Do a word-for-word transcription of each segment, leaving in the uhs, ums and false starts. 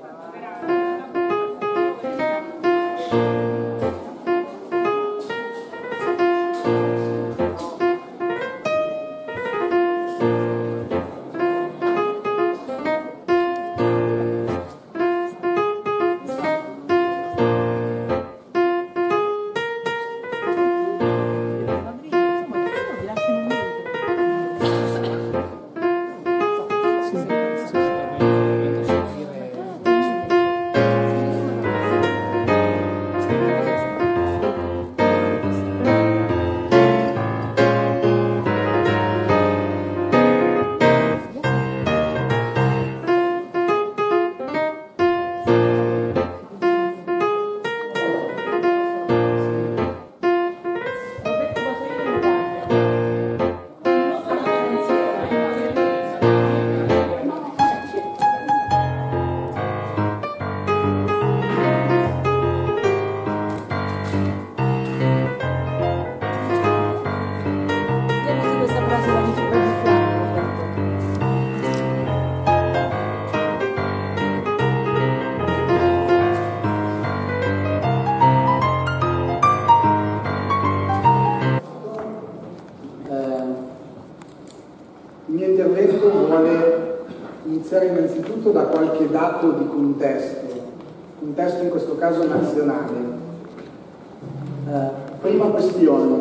Innanzitutto da qualche dato di contesto, contesto in questo caso nazionale. Eh, prima questione,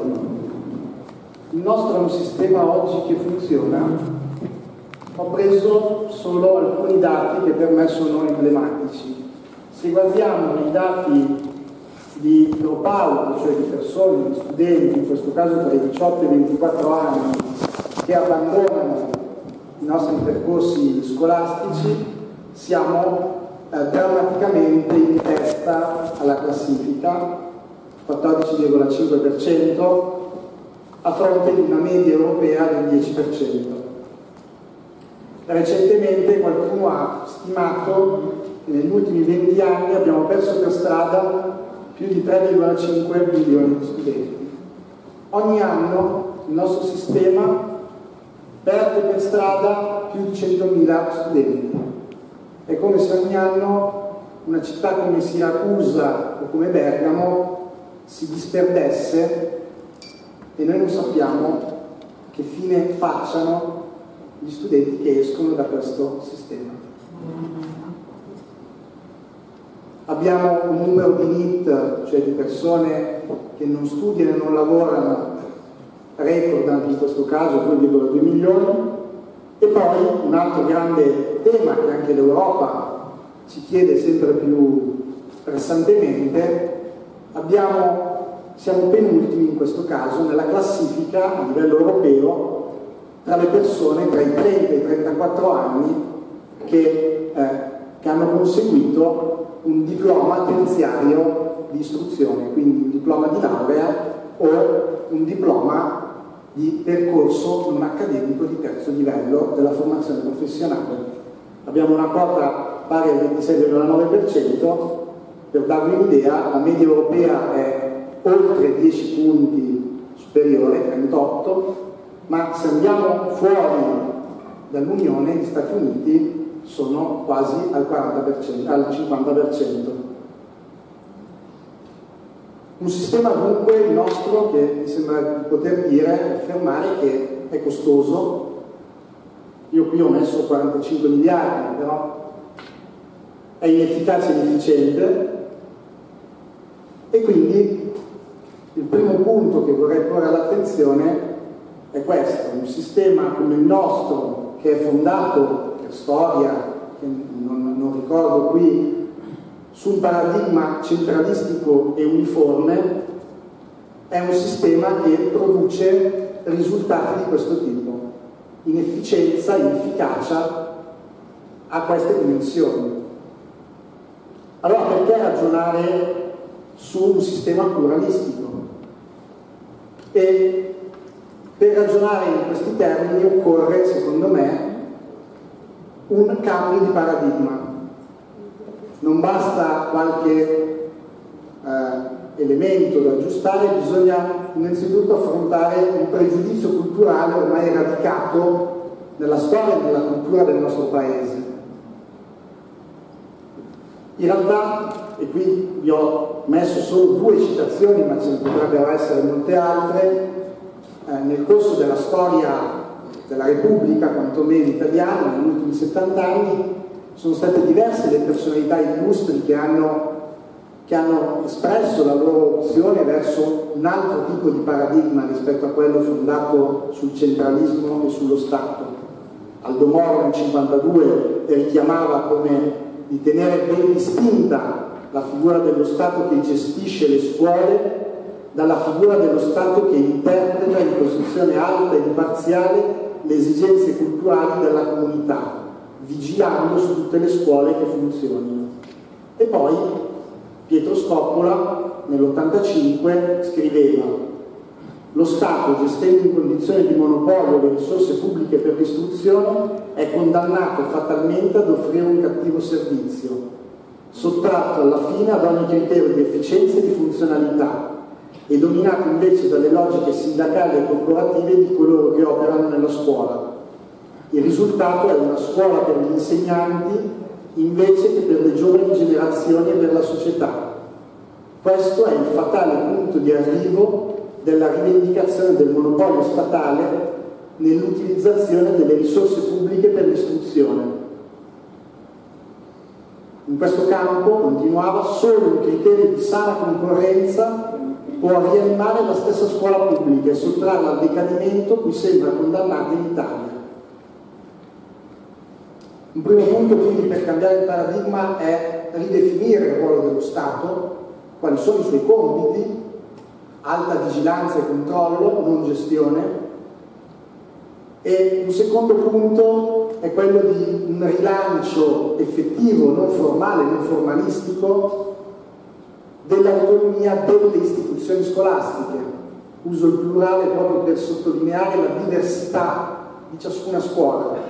il nostro è un sistema oggi che funziona. Ho preso solo alcuni dati che per me sono emblematici. Se guardiamo i dati di dropout, cioè di persone, di studenti, in questo caso tra i diciotto e i ventiquattro anni, che abbandonano i nostri percorsi scolastici, siamo eh, drammaticamente in testa alla classifica, quattordici virgola cinque per cento, a fronte di una media europea del dieci per cento. Recentemente qualcuno ha stimato che negli ultimi venti anni abbiamo perso per strada più di tre virgola cinque milioni di studenti. Ogni anno il nostro sistema perde per strada più di centomila studenti. È come se ogni anno una città come Siracusa o come Bergamo si disperdesse e noi non sappiamo che fine facciano gli studenti che escono da questo sistema. Abbiamo un numero di N I T, cioè di persone che non studiano e non lavorano, record anche in questo caso, due virgola due milioni, e poi un altro grande tema che anche l'Europa ci chiede sempre più pressantemente, abbiamo, siamo penultimi in questo caso nella classifica a livello europeo tra le persone tra i trenta e i trentaquattro anni che, eh, che hanno conseguito un diploma terziario di istruzione, quindi un diploma di laurea o un diploma di percorso non accademico di terzo livello della formazione professionale. Abbiamo una quota pari al ventisei virgola nove per cento, per darvi un'idea la media europea è oltre dieci punti superiore, trentotto, ma se andiamo fuori dall'Unione, gli Stati Uniti sono quasi al, quaranta per cento, al cinquanta per cento. Un sistema dunque il nostro che mi sembra di poter dire, affermare che è costoso. Io qui ho messo quarantacinque miliardi, però è inefficace e inefficiente, e quindi il primo punto che vorrei porre all'attenzione è questo: un sistema come il nostro, che è fondato per storia, che non, non ricordo qui, su un paradigma centralistico e uniforme, è un sistema che produce risultati di questo tipo: inefficienza, inefficacia a queste dimensioni. Allora perché ragionare su un sistema pluralistico? E per ragionare in questi termini occorre, secondo me, un cambio di paradigma. Non basta qualche eh, elemento da aggiustare, bisogna innanzitutto affrontare un pregiudizio culturale ormai radicato nella storia e nella cultura del nostro paese. In realtà, e qui vi ho messo solo due citazioni, ma ce ne potrebbero essere molte altre, eh, nel corso della storia della Repubblica, quantomeno italiana, negli ultimi settanta anni, sono state diverse le personalità illustri che hanno, che hanno espresso la loro opzione verso un altro tipo di paradigma rispetto a quello fondato sul centralismo e sullo Stato. Aldo Moro nel cinquantadue richiamava come di tenere ben distinta la figura dello Stato che gestisce le scuole dalla figura dello Stato che interpreta in posizione alta e imparziale le esigenze culturali della comunità, vigilando su tutte le scuole che funzionino. E poi Pietro Scoppola nell'ottantacinque scriveva: lo Stato, gestendo in condizioni di monopolio le risorse pubbliche per l'istruzione, è condannato fatalmente ad offrire un cattivo servizio, sottratto alla fine ad ogni criterio di efficienza e di funzionalità, e dominato invece dalle logiche sindacali e corporative di coloro che operano nella scuola. Il risultato è una scuola per gli insegnanti invece che per le giovani generazioni e per la società. Questo è il fatale punto di arrivo della rivendicazione del monopolio statale nell'utilizzazione delle risorse pubbliche per l'istruzione. In questo campo, continuava, solo un criterio di sana concorrenza può rianimare la stessa scuola pubblica e sottrarla al decadimento cui sembra condannata in Italia. Un primo punto quindi per cambiare il paradigma è ridefinire il ruolo dello Stato, quali sono i suoi compiti, alta vigilanza e controllo, non gestione. E un secondo punto è quello di un rilancio effettivo, non formale, non formalistico, dell'autonomia delle istituzioni scolastiche. Uso il plurale proprio per sottolineare la diversità di ciascuna scuola.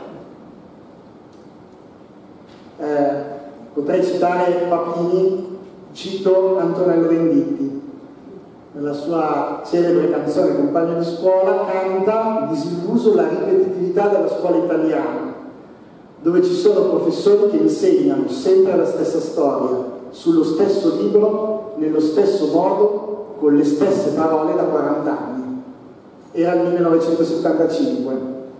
Eh, potrei citare Papini, cito Antonello Venditti. Nella sua celebre canzone Compagno di scuola canta disilluso la ripetitività della scuola italiana, dove ci sono professori che insegnano sempre la stessa storia, sullo stesso libro, nello stesso modo, con le stesse parole da quaranta anni. Era il millenovecentosettantacinque.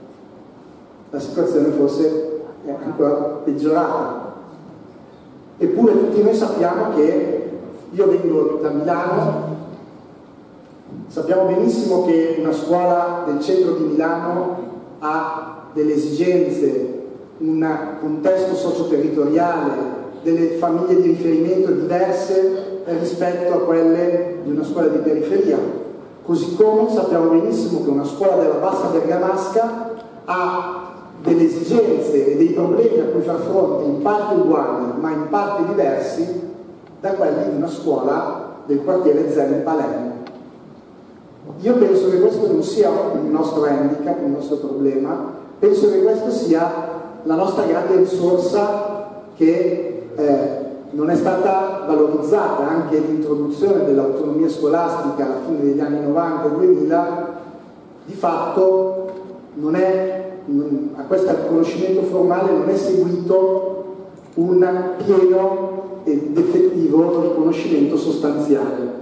La situazione forse è ancora peggiorata. Eppure tutti noi sappiamo che, io vengo da Milano, sappiamo benissimo che una scuola del centro di Milano ha delle esigenze, un contesto socio-territoriale, delle famiglie di riferimento diverse rispetto a quelle di una scuola di periferia. Così come sappiamo benissimo che una scuola della bassa bergamasca ha delle esigenze e dei problemi a cui far fronte in parte uguali, ma in parte diversi da quelli di una scuola del quartiere Zen in Palermo. Io penso che questo non sia il nostro handicap, il nostro problema, penso che questo sia la nostra grande risorsa che eh, non è stata valorizzata. Anche l'introduzione dell'autonomia scolastica alla fine degli anni novanta e duemila di fatto non è, non, a questo riconoscimento formale non è seguito un pieno ed effettivo riconoscimento sostanziale.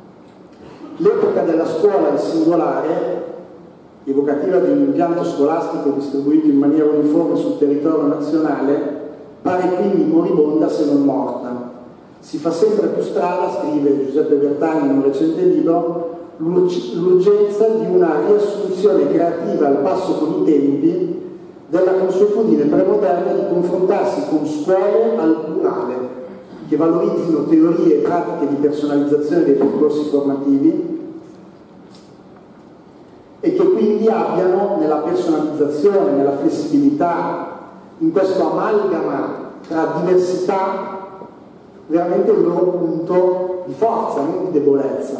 L'epoca della scuola è singolare, evocativa di un impianto scolastico distribuito in maniera uniforme sul territorio nazionale, pare quindi moribonda se non morta. Si fa sempre più strada, scrive Giuseppe Bertani in un recente libro, l'urgenza di una riassunzione creativa al passo con i tempi della consuetudine premoderna di confrontarsi con scuole al plurale, che valorizzino teorie e pratiche di personalizzazione dei percorsi formativi e che quindi abbiano nella personalizzazione, nella flessibilità, in questo amalgama tra diversità, veramente il loro punto di forza, non di debolezza.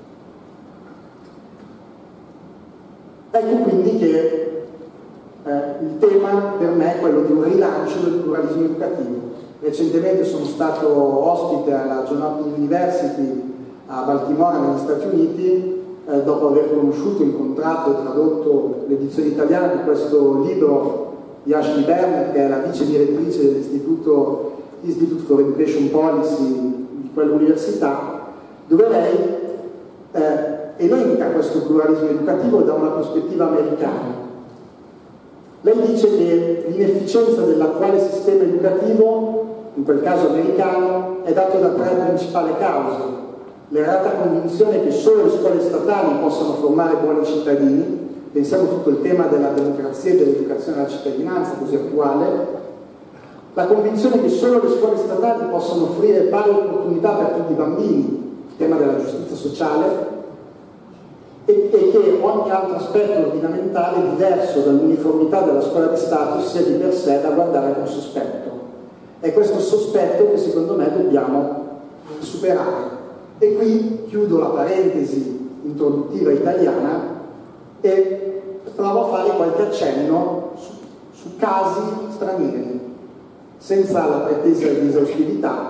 Ecco quindi che eh, il tema per me è quello di un rilancio del pluralismo educativo. Recentemente sono stato ospite alla Johns Hopkins University a Baltimora, negli Stati Uniti, eh, dopo aver conosciuto, incontrato e tradotto l'edizione italiana di questo libro di Ashley Burnett, che è la vice direttrice dell'Istituto Institute for Education Policy di quell'università, dove lei eh, elenca questo pluralismo educativo da una prospettiva americana. Lei dice che l'inefficienza dell'attuale sistema educativo, in quel caso americano, è dato da tre principali cause: l'errata convinzione che solo le scuole statali possano formare buoni cittadini, pensiamo a tutto il tema della democrazia e dell'educazione alla cittadinanza, così attuale, la convinzione che solo le scuole statali possono offrire pari opportunità per tutti i bambini, il tema della giustizia sociale, e, e che ogni altro aspetto ordinamentale diverso dall'uniformità della scuola di Stato sia di per sé da guardare con sospetto. È questo sospetto che secondo me dobbiamo superare. E qui chiudo la parentesi introduttiva italiana e provo a fare qualche accenno su, su casi stranieri, senza la pretesa di esaustività.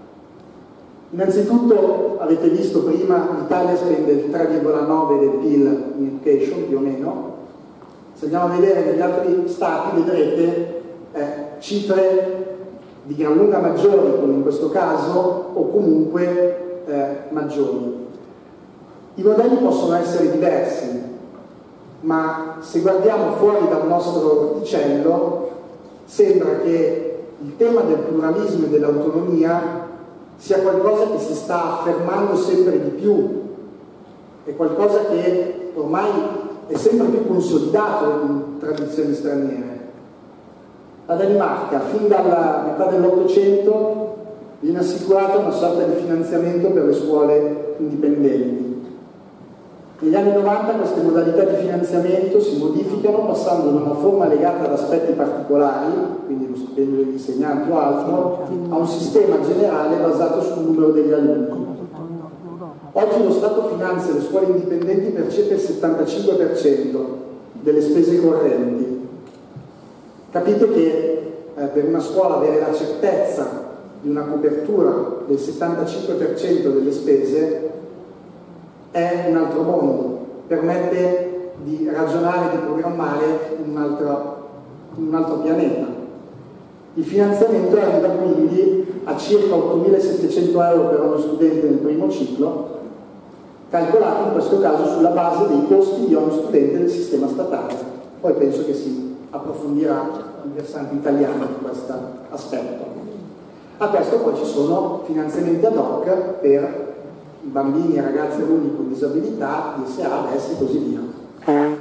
Innanzitutto, avete visto prima, l'Italia spende il tre virgola nove del P I L in education, più o meno. Se andiamo a vedere negli altri stati, vedrete eh, cifre di gran lunga maggiori, come in questo caso, o comunque eh, maggiori. I modelli possono essere diversi, ma se guardiamo fuori dal nostro orticello, sembra che il tema del pluralismo e dell'autonomia sia qualcosa che si sta affermando sempre di più, è qualcosa che ormai è sempre più consolidato in tradizioni straniere. La Danimarca, fin dalla metà dell'Ottocento, viene assicurata una sorta di finanziamento per le scuole indipendenti. Negli anni novanta queste modalità di finanziamento si modificano passando da una forma legata ad aspetti particolari, quindi lo stipendio degli insegnanti o altro, a un sistema generale basato sul numero degli alunni. Oggi lo Stato finanzia le scuole indipendenti per circa il settantacinque per cento delle spese correnti. Capite che eh, per una scuola avere la certezza di una copertura del settantacinque per cento delle spese è un altro mondo, permette di ragionare, di programmare in un altro, in un altro pianeta. Il finanziamento arriva quindi a circa ottomilasettecento euro per ogni studente nel primo ciclo, calcolato in questo caso sulla base dei costi di ogni studente del sistema statale. Poi penso che si approfondirà il versante italiano di questo aspetto. A questo poi ci sono finanziamenti ad hoc per bambini e ragazzi alunni con disabilità, D S A, D E S e così via.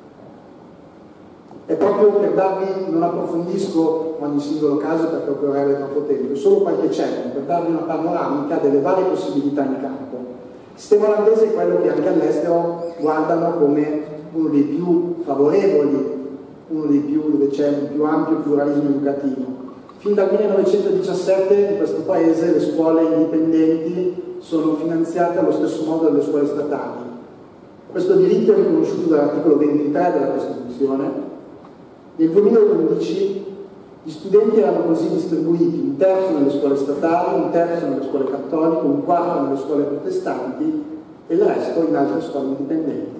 È proprio per darvi, non approfondisco ogni singolo caso perché occorrerebbe troppo tempo, solo qualche cenno per darvi una panoramica delle varie possibilità in campo. Il sistema olandese è quello che anche all'estero guardano come uno dei più favorevoli, uno dei più, dove c'è un più ampio pluralismo educativo. Fin dal millenovecentodiciassette in questo paese le scuole indipendenti sono finanziate allo stesso modo delle scuole statali. Questo diritto è riconosciuto dall'articolo ventitré della Costituzione. Nel duemilaundici gli studenti erano così distribuiti: un terzo nelle scuole statali, un terzo nelle scuole cattoliche, un quarto nelle scuole protestanti e il resto in altre scuole indipendenti.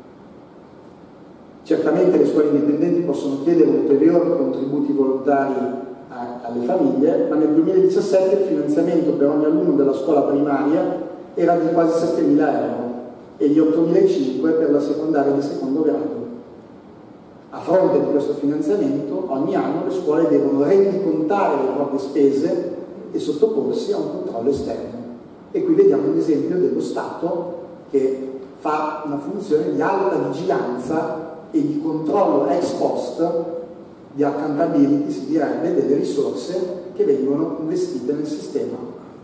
Certamente le scuole indipendenti possono chiedere ulteriori contributi volontari a, alle famiglie, ma nel duemiladiciassette il finanziamento per ogni alunno della scuola primaria era di quasi settemila euro e di ottomilacinquecento per la secondaria di secondo grado. A fronte di questo finanziamento, ogni anno le scuole devono rendicontare le proprie spese e sottoporsi a un controllo esterno. E qui vediamo un esempio dello Stato che fa una funzione di alta vigilanza e di controllo ex post, di accountability si direbbe, delle risorse che vengono investite nel sistema.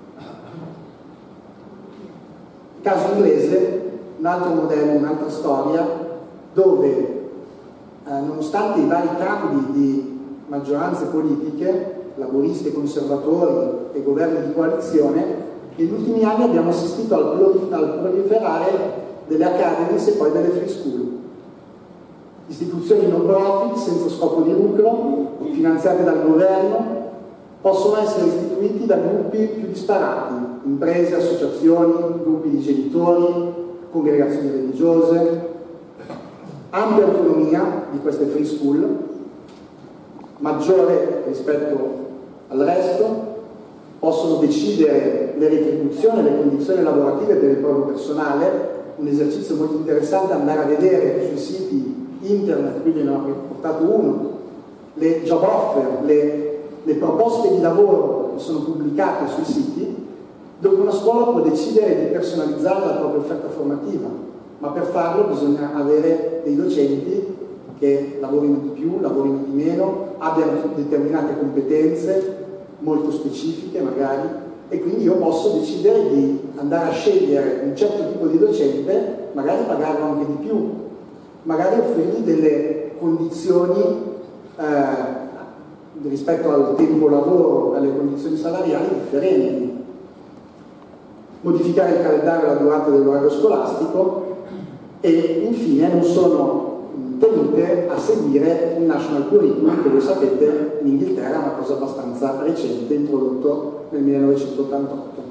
Il caso inglese, un altro modello, un'altra storia, dove eh, nonostante i vari cambi di maggioranze politiche, laburisti e conservatori e governi di coalizione, negli ultimi anni abbiamo assistito al proliferare delle academies e poi delle free school. Istituzioni non profit, senza scopo di lucro, finanziate dal governo, possono essere istituiti da gruppi più disparati, imprese, associazioni, gruppi di genitori, congregazioni religiose. Ampia autonomia di queste free school, maggiore rispetto al resto, possono decidere le retribuzioni e le condizioni lavorative per il proprio personale. Un esercizio molto interessante è andare a vedere sui siti internet, qui ve ne ho portato uno, le job offer, le, le proposte di lavoro che sono pubblicate sui siti, dove una scuola può decidere di personalizzare la propria offerta formativa, ma per farlo bisogna avere dei docenti che lavorino di più, lavorino di meno, abbiano determinate competenze molto specifiche magari, e quindi io posso decidere di andare a scegliere un certo tipo di docente, magari pagarlo anche di più, magari offrirgli delle condizioni eh, rispetto al tempo lavoro, alle condizioni salariali differenti, modificare il calendario e la durata dell'orario scolastico, e infine non sono tenute a seguire il National Curriculum, che voi sapete in Inghilterra è una cosa abbastanza recente, introdotto nel millenovecentottantotto.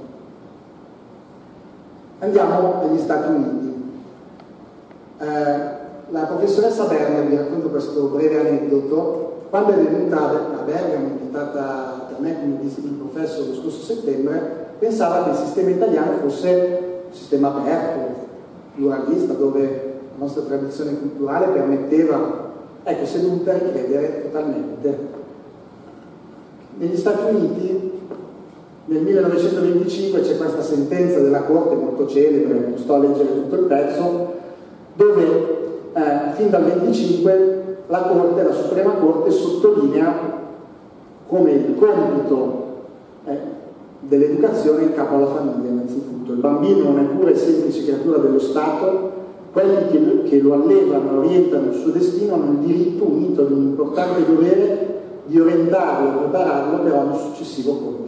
Andiamo agli Stati Uniti. Eh, la professoressa Berner, vi racconto questo breve aneddoto. Quando è venuta a Bergamo, invitata da me come visiting professor lo scorso settembre, pensava che il sistema italiano fosse un sistema aperto, pluralista, dove la nostra tradizione culturale permetteva. Ecco, si è dovuta ricredere totalmente. Negli Stati Uniti nel millenovecentoventicinque c'è questa sentenza della Corte molto celebre, non sto a leggere tutto il pezzo, dove eh, fin dal venticinque la Corte, la Suprema Corte sottolinea come il compito eh, dell'educazione in capo alla famiglia innanzitutto. Il bambino non è pure semplice creatura dello Stato, quelli che, che lo allevano e orientano il suo destino hanno il diritto unito ad un importante dovere di orientarlo e prepararlo per ogni successivo compito.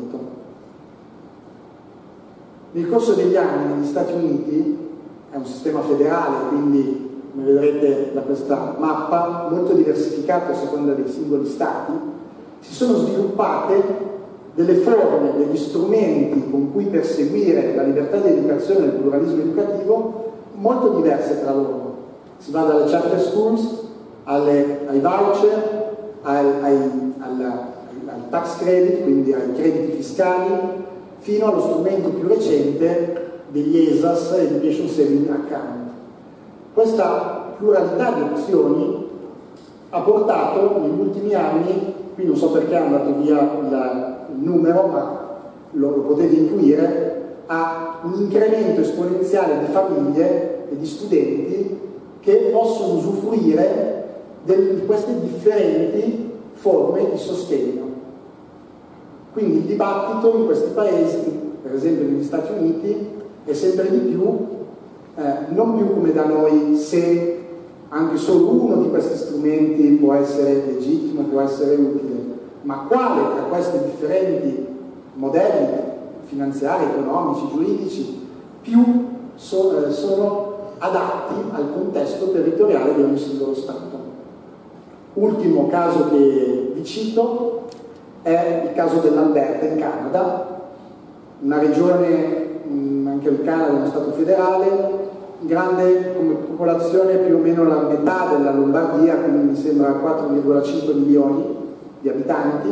Nel corso degli anni negli Stati Uniti, è un sistema federale, quindi come vedrete da questa mappa, molto diversificato a seconda dei singoli stati, si sono sviluppate delle forme, degli strumenti con cui perseguire la libertà di educazione e il pluralismo educativo molto diverse tra loro. Si va dalle charter schools alle, ai voucher, ai, ai, al, al tax credit, quindi ai crediti fiscali, fino allo strumento più recente degli E S A S, Education Saving Account. Questa pluralità di opzioni ha portato negli ultimi anni, qui non so perché è andato via il, il numero, ma lo, lo potete intuire, a un incremento esponenziale di famiglie e di studenti che possono usufruire di queste differenti forme di sostegno. Quindi il dibattito in questi paesi, per esempio negli Stati Uniti, è sempre di più, eh, non più come da noi, se anche solo uno di questi strumenti può essere legittimo, può essere utile, ma quale tra questi differenti modelli finanziari, economici, giuridici più so, eh, sono adatti al contesto territoriale di ogni singolo Stato. Ultimo caso che vi cito è il caso dell'Alberta in Canada, una regione, mh, anche il Canada è uno Stato federale, grande come popolazione più o meno la metà della Lombardia, quindi mi sembra quattro virgola cinque milioni di abitanti.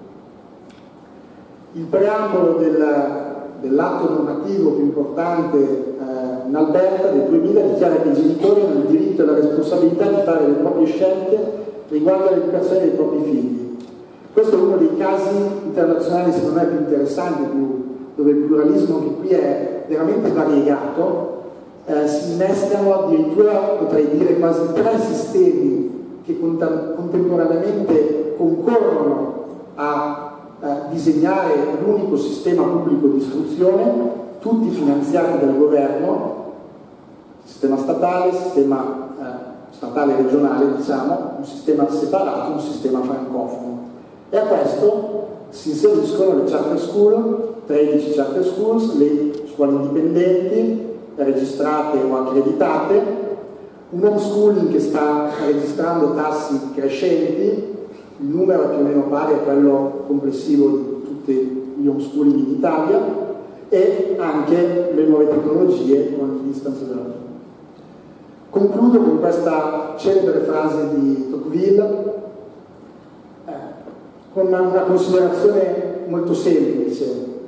Il preambolo del, dell'atto normativo più importante eh, in Alberta del duemila dichiara che i genitori hanno il diritto e la responsabilità di fare le proprie scelte riguardo all'educazione dei propri figli. Questo è uno dei casi internazionali secondo me più interessanti, più, dove il pluralismo, che qui è veramente variegato, eh, si innestano addirittura, potrei dire, quasi tre sistemi che contemporaneamente concorrono a eh, disegnare l'unico sistema pubblico di istruzione, tutti finanziati dal governo, sistema statale, sistema eh, statale regionale, diciamo, un sistema separato, un sistema francofono. E a questo si inseriscono le charter school, tredici charter schools, le scuole indipendenti, registrate o accreditate, un homeschooling che sta registrando tassi crescenti, il numero è più o meno pari a quello complessivo di tutti gli homeschooling in Italia, e anche le nuove tecnologie con il distance learning. Concludo con questa celebre frase di Tocqueville, eh, con una, una considerazione molto semplice.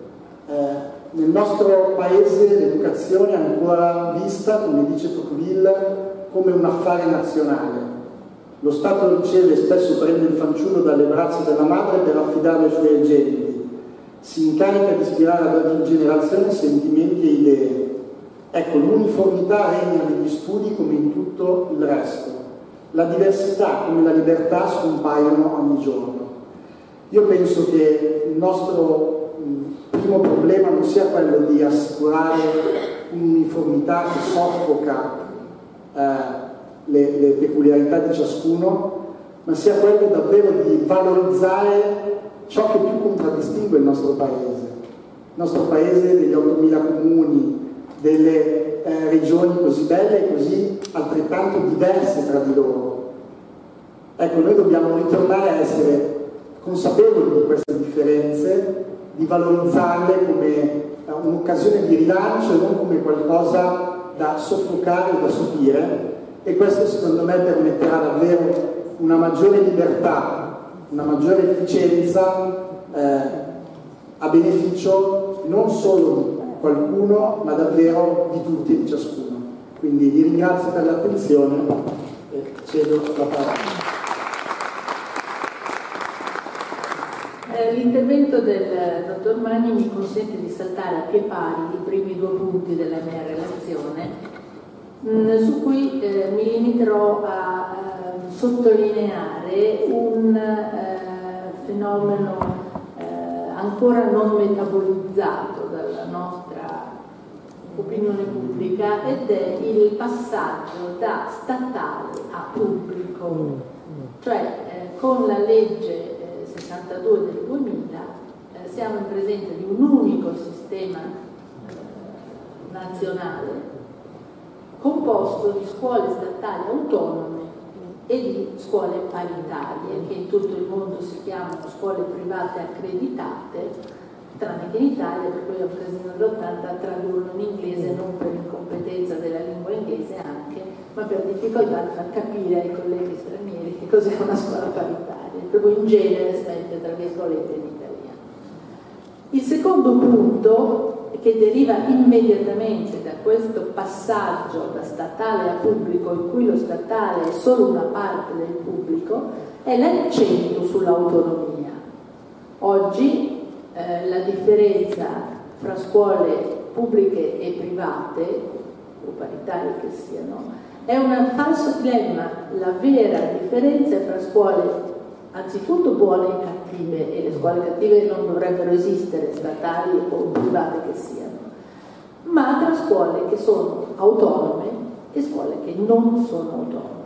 nel nostro paese l'educazione è ancora vista, come dice Tocqueville, come un affare nazionale. Lo Stato lo riceve e spesso prende il fanciullo dalle braccia della madre per affidarlo ai suoi agenti. Si incarica di ispirare ad ogni generazione sentimenti e idee. Ecco, l'uniformità regna negli studi come in tutto il resto. La diversità come la libertà scompaiono ogni giorno. Io penso che il nostro mh, primo problema non sia quello di assicurare un'uniformità che soffoca eh, le, le peculiarità di ciascuno, ma sia quello davvero di valorizzare ciò che più contraddistingue il nostro paese. Il nostro paese degli ottomila comuni, delle eh, regioni così belle e così altrettanto diverse tra di loro. Ecco, noi dobbiamo ritornare a essere consapevoli di queste differenze, di valorizzarle come un'occasione di rilancio e non come qualcosa da soffocare o da sopire, e questo secondo me permetterà davvero una maggiore libertà, una maggiore efficienza eh, a beneficio non solo di qualcuno ma davvero di tutti e di ciascuno. Quindi vi ringrazio per l'attenzione e cedo la parola. L'intervento del dottor Magni mi consente di saltare a pie pari i primi due punti della mia relazione, mh, su cui eh, mi limiterò a eh, sottolineare un eh, fenomeno eh, ancora non metabolizzato dalla nostra opinione pubblica, ed è il passaggio da statale a pubblico, cioè eh, con la legge sessantadue del duemila eh, siamo in presenza di un unico sistema eh, nazionale composto di scuole statali autonome e di scuole paritarie, che in tutto il mondo si chiamano scuole private accreditate, tranne che in Italia, per cui ho preso nell'ottanta a tradurlo in inglese, non per incompetenza della lingua inglese anche, ma per difficoltà di far capire ai colleghi stranieri che cos'è una scuola paritaria, proprio in genere si mette tra virgolette in italiano. Il secondo punto, che deriva immediatamente da questo passaggio da statale a pubblico, in cui lo statale è solo una parte del pubblico, è l'accento sull'autonomia. Oggi eh, la differenza fra scuole pubbliche e private, o paritarie che siano, è un falso dilemma. La vera differenza è fra scuole anzitutto buone e cattive, e le scuole cattive non dovrebbero esistere, statali o private che siano, ma tra scuole che sono autonome e scuole che non sono autonome.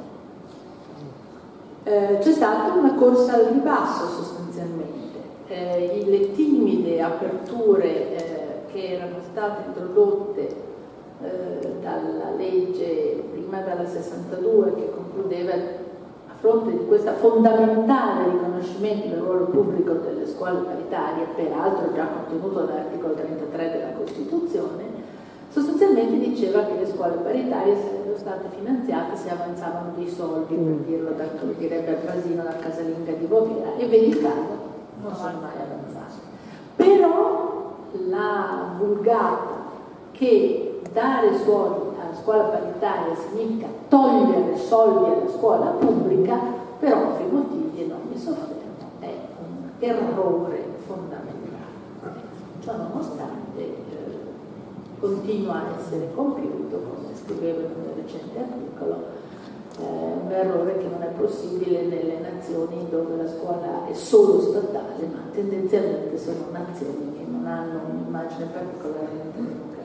Eh, c'è stata una corsa al ribasso sostanzialmente. Eh, le timide aperture eh, che erano state introdotte eh, dalla legge, prima dalla sessantadue, che concludeva, a fronte di questo fondamentale riconoscimento del ruolo pubblico delle scuole paritarie, peraltro già contenuto dall'articolo trentatré della Costituzione, sostanzialmente diceva che le scuole paritarie sarebbero state finanziate se avanzavano dei soldi, per dirlo da, come direbbe al Brasino, la casalinga di Bovera, e vedi caso non sono mai avanzate. Però la vulgata che dare soldi alla scuola paritaria significa togliere soldi alla scuola pubblica, per ovvi motivi, e non mi soffermo, è un errore fondamentale. Ciò nonostante eh, continua a essere compiuto, come scrivevo in un recente articolo, eh, un errore che non è possibile nelle nazioni dove la scuola è solo statale, ma tendenzialmente sono nazioni che non hanno un'immagine particolarmente democratica.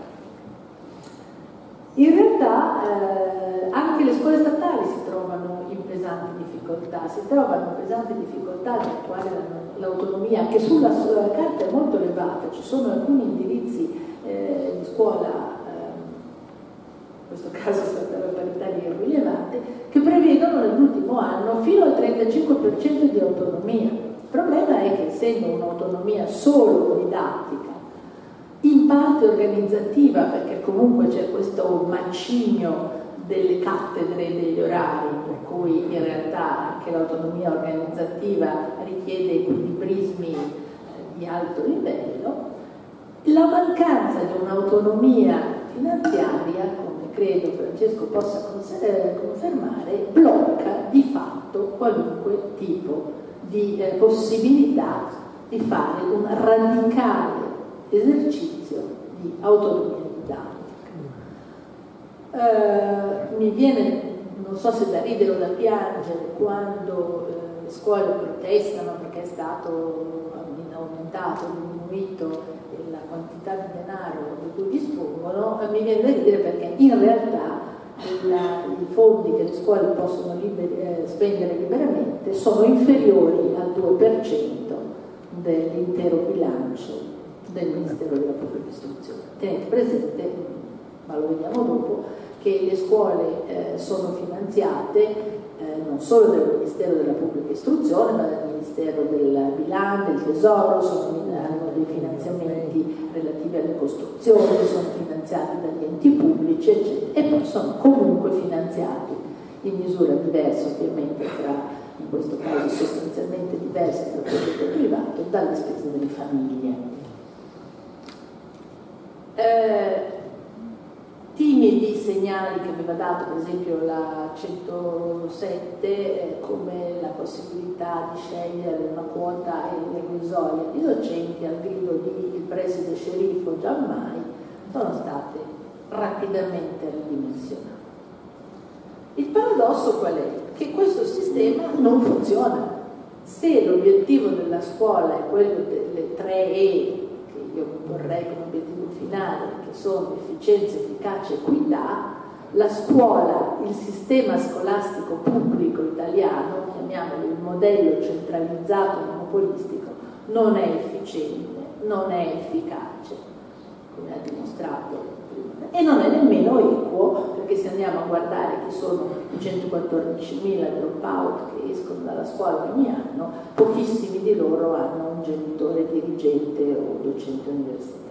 In realtà eh, anche le scuole statali si trovano in pesanti difficoltà, si trovano in pesanti difficoltà ad attuare l'autonomia, che sulla, sulla carta è molto elevata. Ci sono alcuni indirizzi eh, di scuola, eh, in questo caso statale paritaria irrilevante, che prevedono nell'ultimo anno fino al trentacinque per cento di autonomia. Il problema è che, essendo un'autonomia solo didattica, in parte organizzativa, perché comunque c'è questo macigno delle cattedre e degli orari, per cui in realtà anche l'autonomia organizzativa richiede equilibrismi di alto livello, La mancanza di un'autonomia finanziaria, come credo Francesco possa confermare, blocca di fatto qualunque tipo di eh, possibilità di fare un radicale esercizio di autonomia didattica. Eh, mi viene, non so se da ridere o da piangere, quando eh, le scuole protestano perché è stato aumentato, diminuito la quantità di denaro di cui dispongono, mi viene da ridere perché in realtà la, i fondi che le scuole possono liberi, eh, spendere liberamente sono inferiori al due per cento dell'intero bilancio del Ministero della Pubblica Istruzione. Tenete presente, ma lo vediamo dopo, che le scuole eh, sono finanziate eh, non solo dal Ministero della Pubblica Istruzione, ma dal Ministero del Bilancio, del Tesoro, sono, hanno dei finanziamenti relativi alle costruzioni, sono finanziati dagli enti pubblici, eccetera, e poi sono comunque finanziati in misura diversa, ovviamente, tra, in questo caso sostanzialmente diverse tra pubblico e privato, dalle spese delle famiglie. Eh, timidi segnali che aveva dato per esempio la centosette, eh, come la possibilità di scegliere una quota irrisoria di docenti al grido di il preside sceriffo giammai, sono state rapidamente ridimensionate. Il paradosso qual è? Che questo sistema non funziona. Se l'obiettivo della scuola è quello delle tre E, che io vorrei come obiettivo finale, che sono efficienza, efficacia e equità, la scuola, il sistema scolastico pubblico italiano, chiamiamolo il modello centralizzato monopolistico, non è efficiente, non è efficace, come ha dimostrato prima, e non è nemmeno equo, perché se andiamo a guardare chi sono i centoquattordicimila dropout che escono dalla scuola ogni anno, pochissimi di loro hanno un genitore dirigente o docente universitario.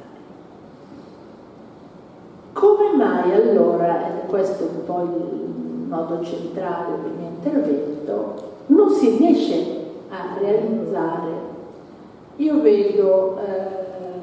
Come mai allora, ed è questo un po' il nodo centrale del mio intervento, non si riesce a realizzare? Io vedo eh,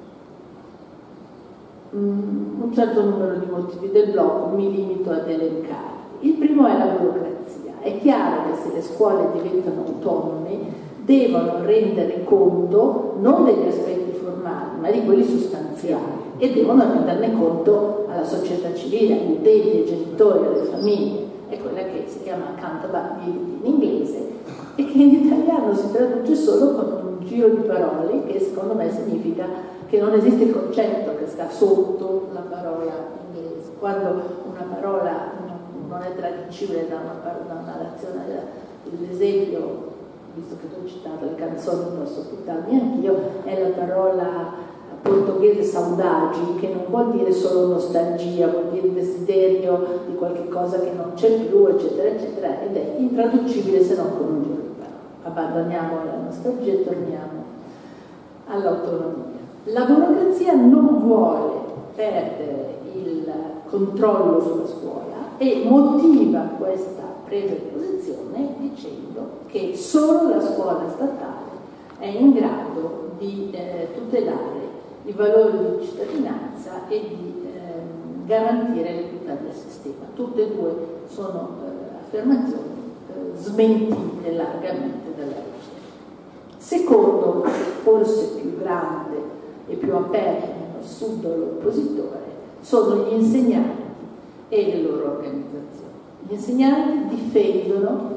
un certo numero di motivi del blocco, mi limito ad elencare. Il primo è la burocrazia. È chiaro che se le scuole diventano autonome devono rendere conto non degli aspetti formali, ma di quelli sostanziali, e devono renderne conto alla società civile, agli utenti, ai genitori, alle famiglie. È quella che si chiama accountability in inglese e che in italiano si traduce solo con un giro di parole che secondo me significa che non esiste il concetto che sta sotto la parola inglese. Quando una parola non è traducibile da una, da una nazione, l'esempio, visto che tu hai citato le canzoni, posso citarmi anch'io, è la parola portoghese saudade, che non vuol dire solo nostalgia, vuol dire desiderio di qualche cosa che non c'è più, eccetera, eccetera, ed è intraducibile se non con un giro di parole. Abbandoniamo la nostalgia e torniamo all'autonomia. La burocrazia non vuole perdere il controllo sulla scuola e motiva questa presa di posizione dicendo che solo la scuola statale è in grado di eh, tutelare i valori di cittadinanza e di eh, garantire l'equità del sistema. Tutte e due sono eh, affermazioni eh, smentite largamente dalla ricerca. Secondo, forse più grande e più aperto nello subdolo oppositore, sono gli insegnanti e le loro organizzazioni. Gli insegnanti difendono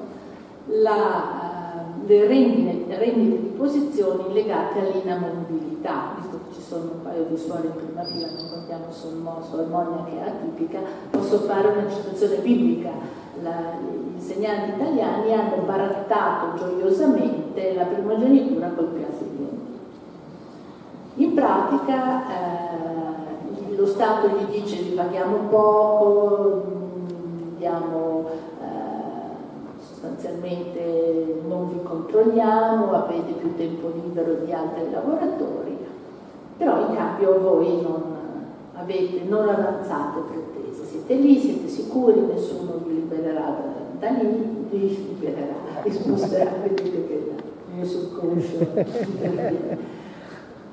la, uh, le rendite, rendite di posizioni legate all'inamovibilità, visto che ci sono un paio di suore in prima fila, non contiamo solo Armonia che è atipica, posso fare una citazione biblica. La, gli insegnanti italiani hanno barattato gioiosamente la primogenitura col piatto di denti. In pratica eh, lo Stato gli dice vi paghiamo poco, diamo, eh, sostanzialmente non vi controlliamo, avete più tempo libero di altri lavoratori, però in cambio voi non avete, non avanzate pretese, siete lì, siete sicuri, nessuno vi libererà da, da lì, vi libererà, vi sposterà, vedete che il mio subconscio interviene.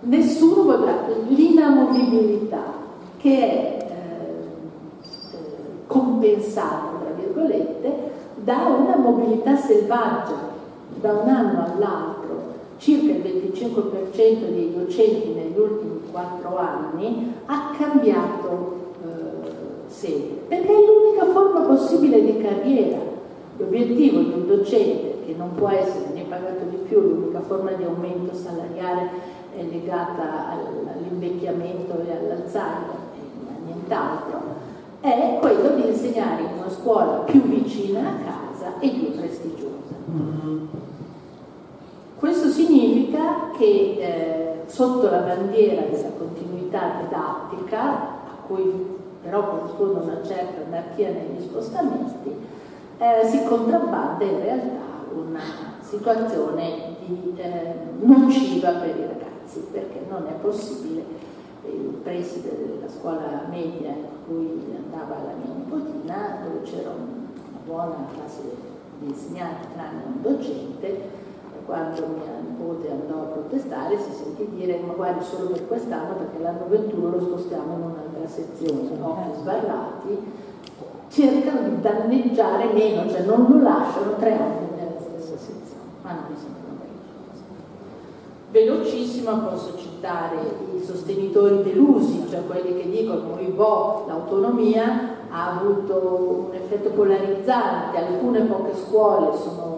nessuno potrà, l'inamovibilità che è eh, eh, compensata, tra virgolette, da una mobilità selvaggia. Da un anno all'altro circa il venticinque per cento dei docenti negli ultimi quattro anni ha cambiato eh, sede, perché è l'unica forma possibile di carriera. L'obiettivo di un docente, che non può essere né pagato di più, l'unica forma di aumento salariale è legata all'invecchiamento e all'Alzheimer e nient'altro, è quello di insegnare in una scuola più vicina a casa e più prestigiosa. Mm-hmm. Questo significa che eh, sotto la bandiera della continuità didattica, a cui però corrisponde una certa anarchia negli spostamenti, eh, si contrabbanda in realtà una situazione di, eh, nociva per i ragazzi, perché non è possibile. Il preside della scuola media in cui andava la mia nipotina, dove c'era una buona classe di insegnanti tranne un docente, quando mia nipote andò a protestare si sentì dire: ma guardi, solo per quest'anno, perché l'anno ventuno lo spostiamo in un'altra sezione. Occhi sbarrati, cercano di danneggiare meno, cioè non lo lasciano tre anni nella stessa sezione, ma non mi sembra una bella cosa. Velocissima posso citare i sostenitori delusi, cioè quelli che dicono che l'autonomia ha avuto un effetto polarizzante, alcune poche scuole sono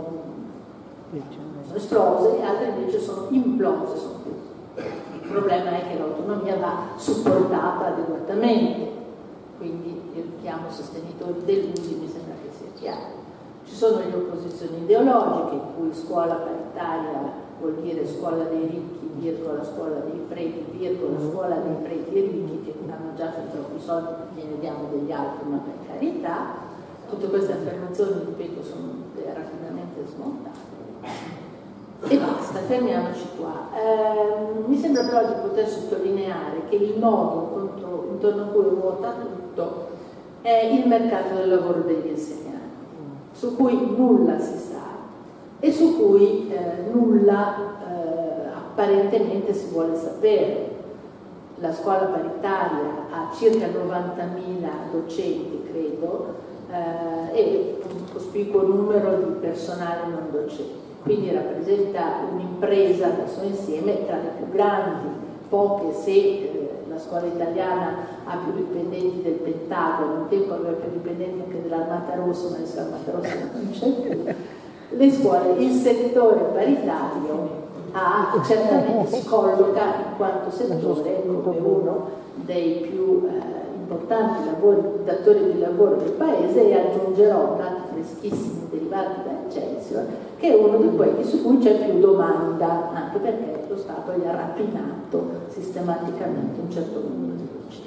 esplose e altre invece sono implose. Sono il problema è che l'autonomia va supportata adeguatamente, quindi io chiamo sostenitori delusi, mi sembra che sia chiaro. Ci sono le opposizioni ideologiche, in cui scuola paritaria vuol dire scuola dei ricchi, virgola, scuola dei preti, virgola, scuola dei preti e ricchi, che hanno già fin troppi soldi, gliene diamo degli altri, ma per carità. Tutte queste affermazioni, ripeto, sono rapidamente smontate. E basta, fermiamoci qua. Eh, mi sembra però di poter sottolineare che il nodo contro, intorno a cui ruota tutto è il mercato del lavoro degli insegnanti, su cui nulla si sa e su cui eh, nulla eh, apparentemente si vuole sapere. La scuola paritaria ha circa novantamila docenti, credo, eh, e un cospicuo numero di personale non docente. Quindi rappresenta un'impresa nel suo insieme tra le più grandi, poche se eh, la scuola italiana ha più dipendenti del Pentagono, un tempo aveva più dipendenti anche dell'Armata Rossa, ma adesso l'Armata Rossa non c'è più. Le scuole, il settore paritario ha, certamente si colloca in quanto settore come uno dei più eh, importanti lavori, datori di lavoro del paese, e aggiungerò dati freschissimi derivanti da Excelsior, che è uno di quelli su cui c'è più domanda, anche perché lo Stato gli ha rapinato sistematicamente un certo numero di docenti.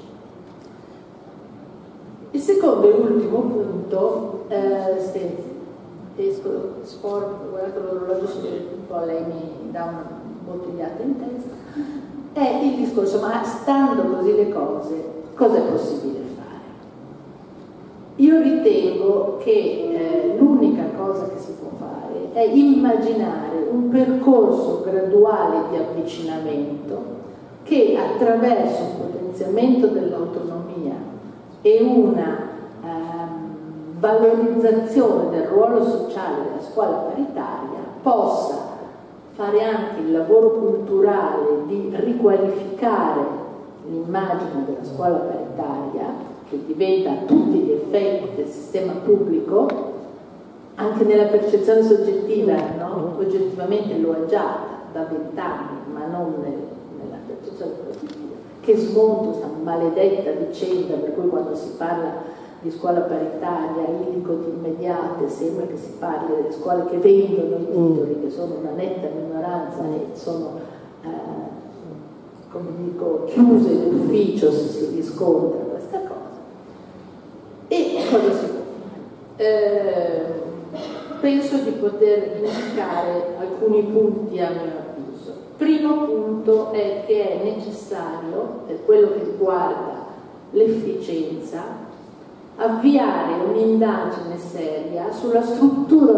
Il secondo e ultimo punto, eh, se esco, sforzo, guardate l'orologio, si vede un po', lei mi dà una bottigliata in testa, è il discorso: ma stando così le cose, cosa è possibile fare? Io ritengo che eh, l'unica cosa che si può fare è immaginare un percorso graduale di avvicinamento che, attraverso un potenziamento dell'autonomia e una ehm, valorizzazione del ruolo sociale della scuola paritaria, possa fare anche il lavoro culturale di riqualificare l'immagine della scuola paritaria, che diventa a tutti gli effetti del sistema pubblico, anche nella percezione soggettiva, no? Oggettivamente lo è già da vent'anni, ma non nel, nella percezione positiva, che smonta questa maledetta vicenda per cui quando si parla di scuola paritaria, indicoti immediate, sembra che si parli delle scuole che vendono i titoli, che sono una netta minoranza e sono eh, come dico, chiuse d'ufficio se si riscontra questa cosa. E cosa si può fare? Eh, penso di poter indicare alcuni punti a mio avviso. Primo punto è che è necessario, per quello che riguarda l'efficienza, avviare un'indagine seria sulla struttura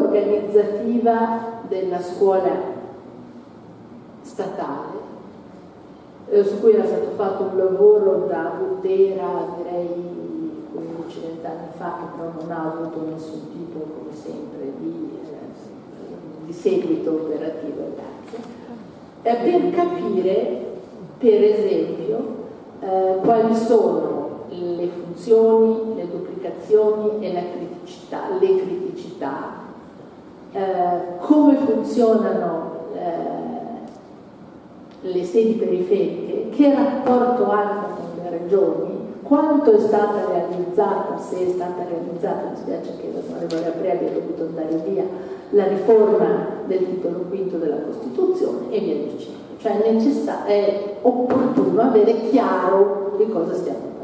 organizzativa della scuola statale eh, su cui era stato fatto un lavoro da Volterra, direi quindici venti anni fa, che però non ha avuto nessun tipo, come sempre, di, eh, di seguito operativo, eh, per capire, per esempio, eh, quali sono le funzioni, le duplicazioni e la criticità, le criticità, eh, come funzionano eh, le sedi periferiche, che rapporto hanno con le regioni, quanto è stata realizzata, se è stata realizzata, mi spiace che l'onorevole Aprea abbia dovuto andare via, la riforma del titolo quinto della Costituzione e via dicendo. Cioè è, necessario, è opportuno avere chiaro di cosa stiamo parlando.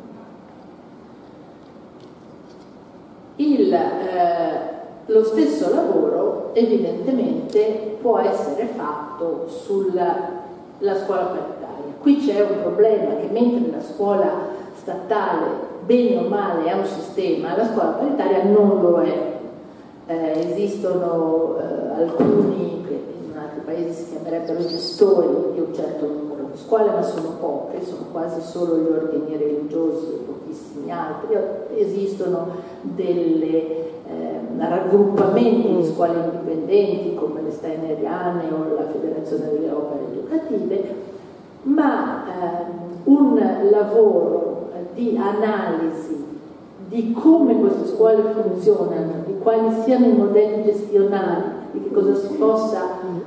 Il, eh, lo stesso lavoro evidentemente può essere fatto sulla la scuola paritaria. Qui c'è un problema, che mentre la scuola statale bene o male è un sistema, la scuola paritaria non lo è. Eh, esistono eh, alcuni che in altri paesi si chiamerebbero gestori di un certo numero di scuole, ma sono poche, sono quasi solo gli ordini religiosi e pochissimi altri. Esistono delle eh, raggruppamenti di scuole indipendenti come le steineriane o la Federazione delle Opere Educative, ma eh, un lavoro di analisi di come queste scuole funzionano, di quali siano i modelli gestionali, di che cosa si possa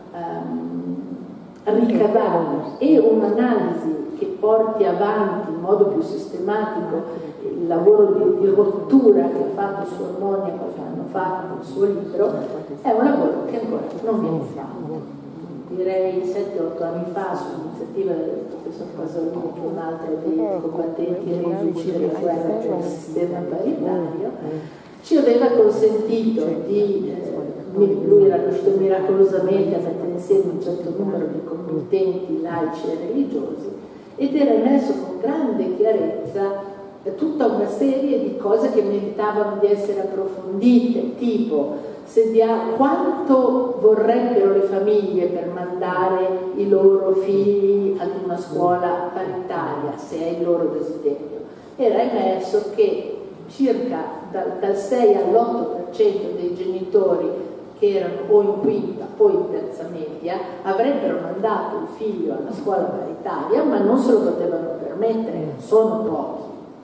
um, ricavare, e un'analisi che porti avanti in modo più sistematico il lavoro di, di rottura che ha fatto il suo Armonia qualche anno fa con il suo libro, è un lavoro che ancora non viene fatto. Direi sette otto anni fa, sull'iniziativa del professor Pasolini, che è un altro dei combattenti reduci della guerra per il sistema paritario, ci aveva consentito di, eh, lui era riuscito miracolosamente a mettere insieme un certo numero di committenti laici e religiosi, ed era emerso con grande chiarezza tutta una serie di cose che meritavano di essere approfondite, tipo se dia, quanto vorrebbero le famiglie per mandare i loro figli ad una scuola paritaria, se è il loro desiderio. Era emerso che circa dal, dal sei all'otto per cento dei genitori che erano o in quinta o in terza media avrebbero mandato il figlio alla scuola paritaria, ma non se lo potevano permettere, non sono pochi,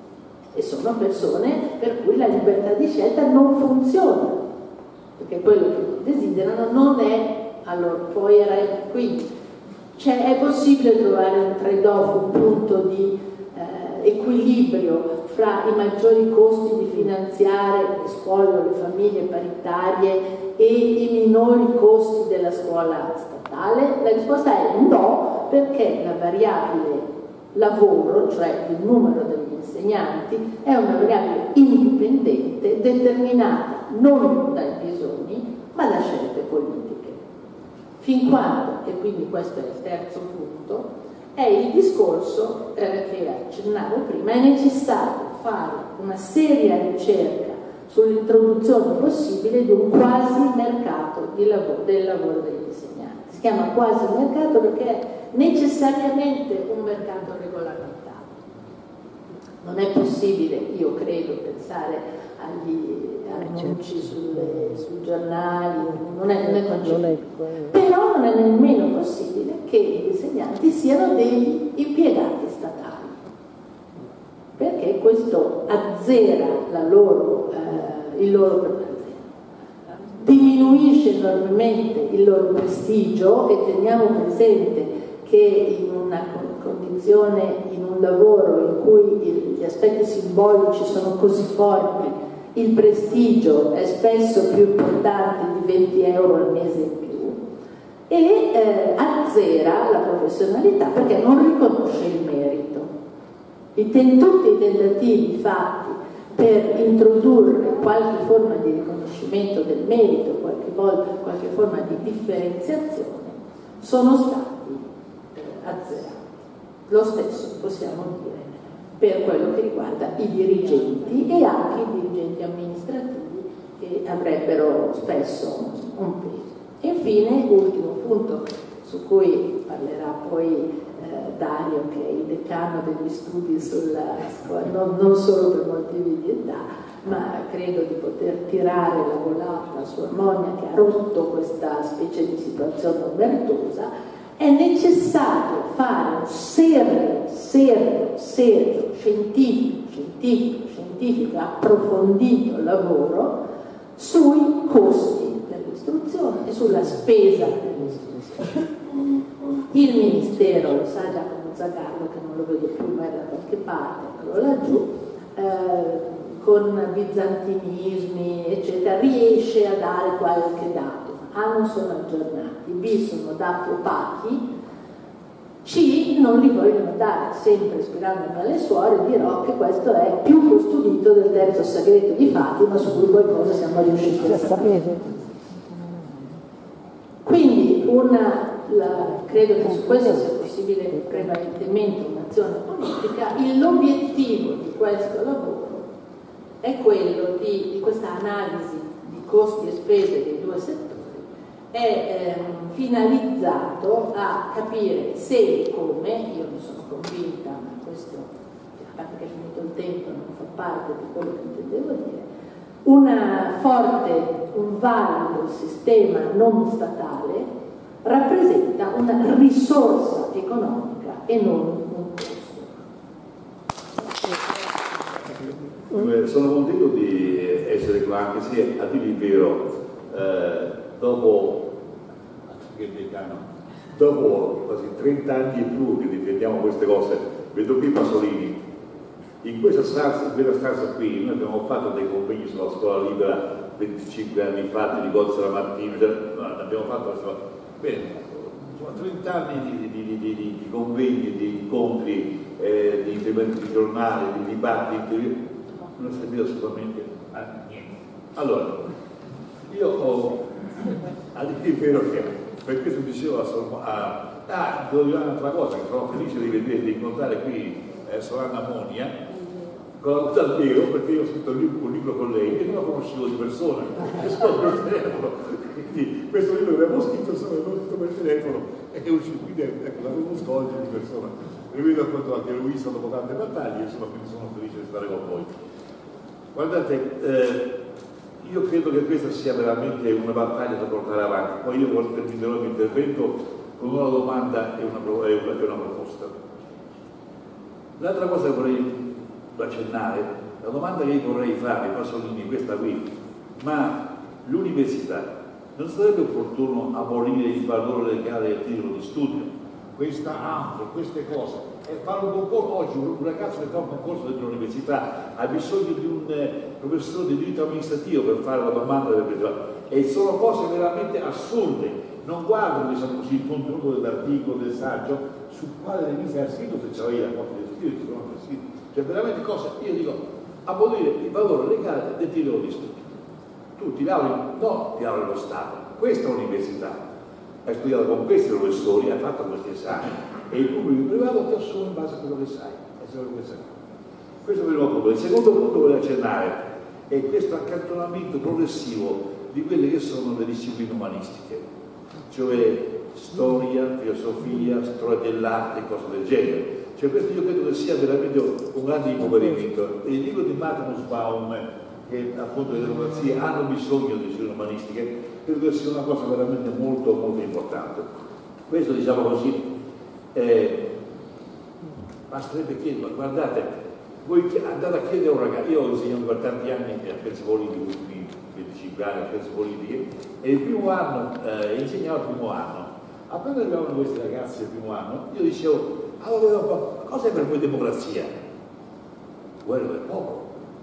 e sono persone per cui la libertà di scelta non funziona, perché quello che desiderano non è a loro. Poi era quindi cioè, è possibile trovare un trade-off, un punto di eh, equilibrio fra i maggiori costi di finanziare le scuole o le famiglie paritarie e i minori costi della scuola statale? La risposta è no, perché la variabile lavoro, cioè il numero degli insegnanti, è una variabile indipendente determinata non dai bisogni ma da scelte politiche. Fin quando, e quindi questo è il terzo punto, è il discorso eh, che accennavo prima, è necessario fare una seria ricerca sull'introduzione possibile di un quasi mercato di lavoro, del lavoro degli insegnanti. Si chiama quasi mercato perché è necessariamente un mercato regolamentato. Non è possibile, io credo, pensare agli annunci sulle, sui giornali, non è, non è concetto. Però non è nemmeno possibile che gli insegnanti siano degli impiegati statali, perché questo azzera la loro, eh, il loro diminuisce enormemente il loro prestigio, e teniamo presente che in una condizione, in un lavoro in cui gli aspetti simbolici sono così forti, il prestigio è spesso più importante di venti euro al mese in più, e eh, azzera la professionalità perché non riconosce il merito. I ten- tutti i tentativi fatti per introdurre qualche forma di riconoscimento del merito, qualche volta qualche forma di differenziazione, sono stati eh, azzerati. Lo stesso possiamo dire per quello che riguarda i dirigenti e anche i dirigenti amministrativi, che avrebbero spesso un peso. E infine, ultimo punto su cui parlerà poi eh, Dario, che è il decano degli studi sulla scuola, non, non solo per motivi di età, ma credo di poter tirare la volata su Armonia, che ha rotto questa specie di situazione omertosa. È necessario fare un serio, serio, serio, scientifico, scientifico, scientifico, approfondito lavoro sui costi dell'istruzione e sulla spesa dell'istruzione. Il Ministero, lo sa Giacomo Zagarlo, che non lo vedo più, ma era da qualche parte, eccolo laggiù, eh, con bizantinismi, eccetera, riesce a dare qualche dato. A non sono aggiornati, B sono dati opachi, C non li vogliono dare. Sempre ispirandomi alle suore dirò che questo è più custodito del terzo segreto di Fatima, su cui qualcosa siamo riusciti a sapere. Quindi una, la, credo che su questo sia possibile prevalentemente un'azione politica. L'obiettivo di questo lavoro è quello di, di questa analisi di costi e spese dei due settori, è ehm, finalizzato a capire se e come, io ne sono convinta, ma questo, a parte che è finito il tempo, non fa parte di quello che intendevo dire, una forte, un valido sistema non statale rappresenta una risorsa economica e non un costo. Sono contento di essere qua, anche se a dire il vero, eh, dopo che decano, dopo quasi trenta anni e più che difendiamo queste cose, vedo qui Pasolini, in questa stanza, in questa stanza qui noi abbiamo fatto dei convegni sulla scuola libera venticinque anni fa, ti ricordo la mattina, cioè, no, abbiamo fatto bene, insomma, trenta anni di, di, di, di, di convegni, di incontri, eh, di interventi di giornale, di dibattiti, non è servito assolutamente a niente. Allora, io ho a dire il vero che per questo dicevo a, a ah, devo dire un'altra cosa, che sono felice di vedere, di incontrare qui eh, Sorana Monia, con la cosa al vero, perché io ho scritto un libro, un libro con lei e non lo conoscevo di persona, e solo per telefono. Quindi questo libro che abbiamo scritto solo scritto per telefono e è uscito, quindi ecco, la conosco oggi di persona. E vi racconto anche Luisa dopo tante battaglie, insomma, quindi sono felice di stare con voi. Guardate, eh, io credo che questa sia veramente una battaglia da portare avanti. Poi io terminerò il mio intervento con una domanda e una, e una, e una proposta. L'altra cosa che vorrei accennare, la domanda che io vorrei fare, Pasolini, questa qui, ma l'università non sarebbe opportuno abolire il valore legale del titolo di studio? Questa ANFO, queste cose, e fare un concorso. Oggi un ragazzo che fa un concorso dentro l'università ha bisogno di un eh, professore di diritto amministrativo per fare la domanda del, e sono cose veramente assurde, non guardano, diciamo così, il contenuto dell'articolo, del saggio sul quale l'Elisa ha scritto, se c'è la cosa di scritto, cioè veramente cose. Io dico abolire il valore legale del titolo di studio. Tu ti lauri, no, ti lauri lo Stato, questa è l'università. Hai studiato con questi professori, hai fatto questi esami e il pubblico e il privato ti assume in base a quello che sai. Questo è il primo punto. Il secondo punto che voglio accennare è questo accantonamento progressivo di quelle che sono le discipline umanistiche, cioè storia, filosofia, storia dell'arte e cose del genere. Cioè questo io credo che sia veramente un grande impoverimento. Il libro di Magnus Baum, che appunto le democrazie hanno bisogno di discipline umanistiche, credo che sia una cosa veramente molto molto importante. Questo, diciamo così, eh, basterebbe chiedere, guardate, voi andate a chiedere a un ragazzo, io ho insegnato per tanti anni a scienze politiche, ultimi venticinque anni a scienze politiche, e il primo anno, eh, insegnavo il primo anno, appena arrivavano questi ragazzi il primo anno, io dicevo, allora cosa è per voi democrazia? Guerra del popolo.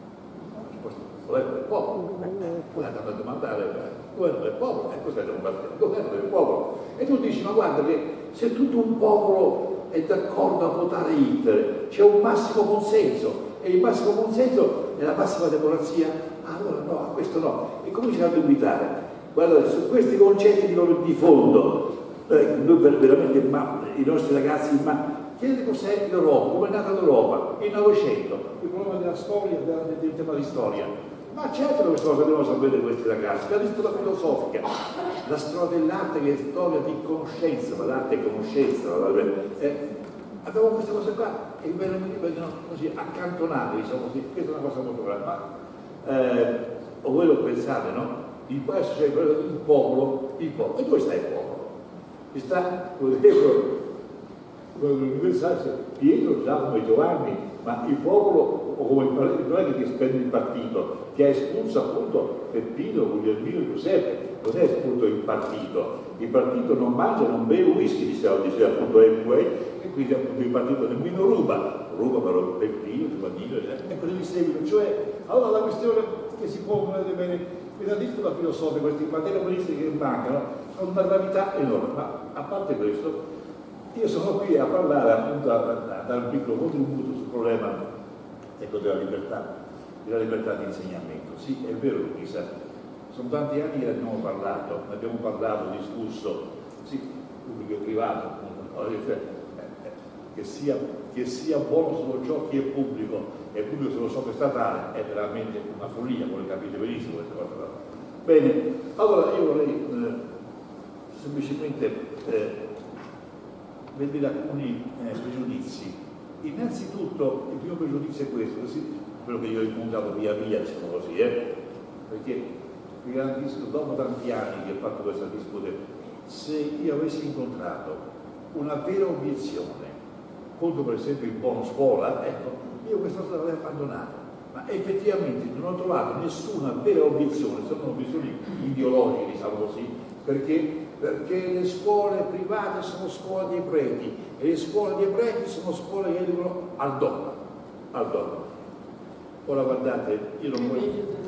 Governo del popolo, poi andando a domandare il governo del popolo, e cos'è il governo del popolo? E tu dici, ma guarda che se tutto un popolo è d'accordo a votare Hitler, c'è un massimo consenso, e il massimo consenso è la massima democrazia, allora no, a questo no, e cominciano a dubitare. Guarda, su questi concetti di, di fondo, eh, noi veramente, ma, i nostri ragazzi, ma chiedete cos'è l'Europa, come è nata l'Europa, il Novecento, il problema della storia, del tema di storia. Ma certo questa cosa devono sapere questi ragazzi, la storia filosofica, la storia dell'arte che è storia di conoscenza, ma l'arte è conoscenza, eh, abbiamo queste cose qua e vengono così accantonate, diciamo così, questa è una cosa molto grande, ma eh, o voi lo pensate, no? Il paese, cioè il popolo, il popolo, e dove sta il popolo? Ci sta, come dicevo, Pietro, Giacomo e Giovanni, ma il popolo, o come il non è che ti spende il partito, ti ha espulso appunto Peppino, Guglielmino e Giuseppe, non è espulso il partito, il partito non mangia, non beve whisky, diceva, diceva appunto Hemingway, e quindi appunto il partito nemmeno ruba, ruba però Peppino, Giovannino, e così di seguito, cioè, allora la questione che si pone bene, questa lista filosofica, questi materialisti che mancano, hanno una gravità enorme, ma a parte questo, io sono qui a parlare appunto a, a dare un piccolo contributo sul problema ecco, della libertà, della libertà di insegnamento. Sì, è vero Luisa, sono tanti anni che ne abbiamo parlato, ne abbiamo parlato, discusso, sì, pubblico e privato, appunto, che sia, che sia buono solo ciò che è pubblico e pubblico solo ciò che è statale è veramente una follia, come capite benissimo queste cose. Bene, allora io vorrei eh, semplicemente eh, vedere alcuni eh, pregiudizi. Innanzitutto il primo pregiudizio è questo, così, quello che io ho incontrato via via, diciamo così, eh? Perché vi garantisco, dopo tanti anni che ho fatto questa discussione, se io avessi incontrato una vera obiezione contro per esempio il buono scuola, ecco, io questa cosa l'avrei abbandonata, ma effettivamente non ho trovato nessuna vera obiezione, sono obiezioni ideologiche, diciamo così, perché perché le scuole private sono scuole dei preti e le scuole dei preti sono scuole che educano al dogma, al dogma. Ora guardate, io non voglio...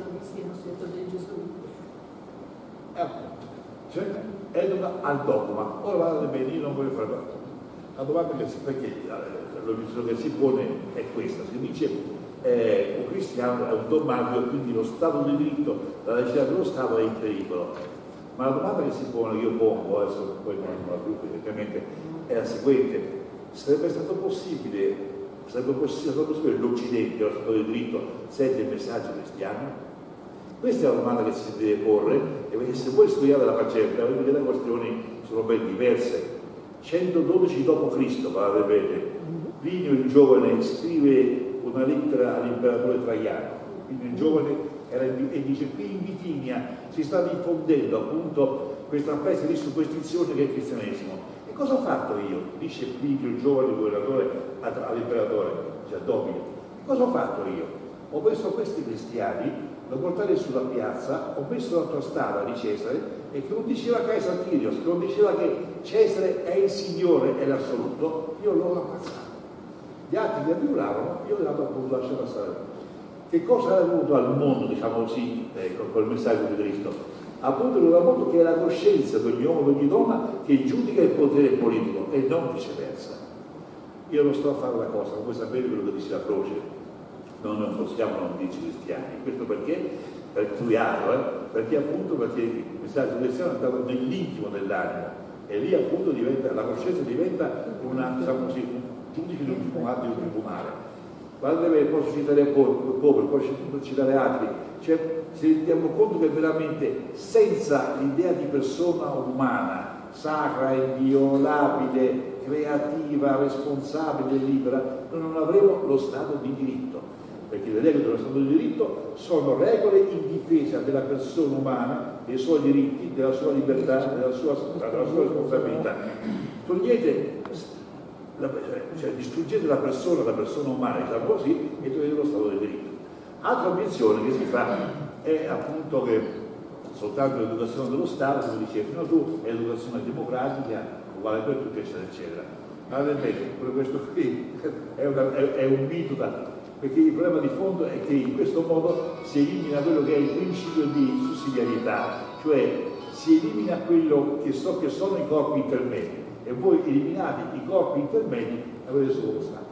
Eh, cioè, educa al dogma. Ora guardate bene, io non voglio fare parte. La domanda che si, perché l'obiezione che si pone è questa, si dice eh, un cristiano è un dogmatico e quindi lo Stato di diritto, la laicità dello Stato è in pericolo. Ma la domanda che si pone, che io pongo, adesso poi non la gruppo evidentemente, è la seguente: sarebbe stato possibile, sarebbe possibile, sarebbe possibile l'Occidente, lo Stato di diritto, senza il messaggio cristiano? Questa è la domanda che si deve porre, e perché se voi studiate la faccenda, vedete che le questioni sono ben diverse. centododici dopo Cristo, guardate bene, Plinio il giovane scrive una lettera all'imperatore Traiano, Plinio il giovane e dice qui in Bitinia si sta diffondendo appunto questa peste di superstizione che è il cristianesimo. E cosa ho fatto io? Dice Plinio il giovane governatore all'imperatore, cioè Domine. Cosa ho fatto io? Ho messo questi cristiani, l'ho portato sulla piazza, ho messo la tostata di Cesare e che non diceva Caesar Kyrios, che non diceva che Cesare è il Signore, è l'assoluto, io l'ho ammazzato. Gli altri li adulavano, io ho dato appunto lasciare passare. Che cosa è venuto al mondo, diciamo così, eh, con quel messaggio di Cristo? Appunto venuto al mondo che è la coscienza di ogni uomo e di ogni donna che giudica il potere politico e non viceversa. Io non sto a fare una cosa, voi sapete quello che dice la croce, noi non possiamo non dirci cristiani, questo perché? Per studiarlo, eh? Perché appunto perché il messaggio cristiano è andato nell'intimo dell'anima e lì appunto diventa, la coscienza diventa una, diciamo così, un giudice di un tribunale, di un tribunale. Guardate bene, posso citare il popolo, posso citare altri, cioè se rendiamo conto che veramente senza l'idea di persona umana, sacra, inviolabile, creativa, responsabile, libera, noi non avremo lo Stato di diritto, perché le regole dello Stato di diritto sono regole in difesa della persona umana, dei suoi diritti, della sua libertà, della sua, della sua responsabilità. Togliete La, cioè distruggete la persona, la persona umana, diciamo così, e togliete lo Stato di diritto. Altra obiezione che si fa è appunto che soltanto l'educazione dello Stato, come dicevi fino a tu, è l'educazione democratica, uguale per tutti, eccetera, eccetera. Ma vedete, questo qui è, una, è, è un mito, da, perché il problema di fondo è che in questo modo si elimina quello che è il principio di sussidiarietà, cioè si elimina quello che so che sono i corpi intermedi. E voi eliminate i corpi intermedi e avete solo lo Stato.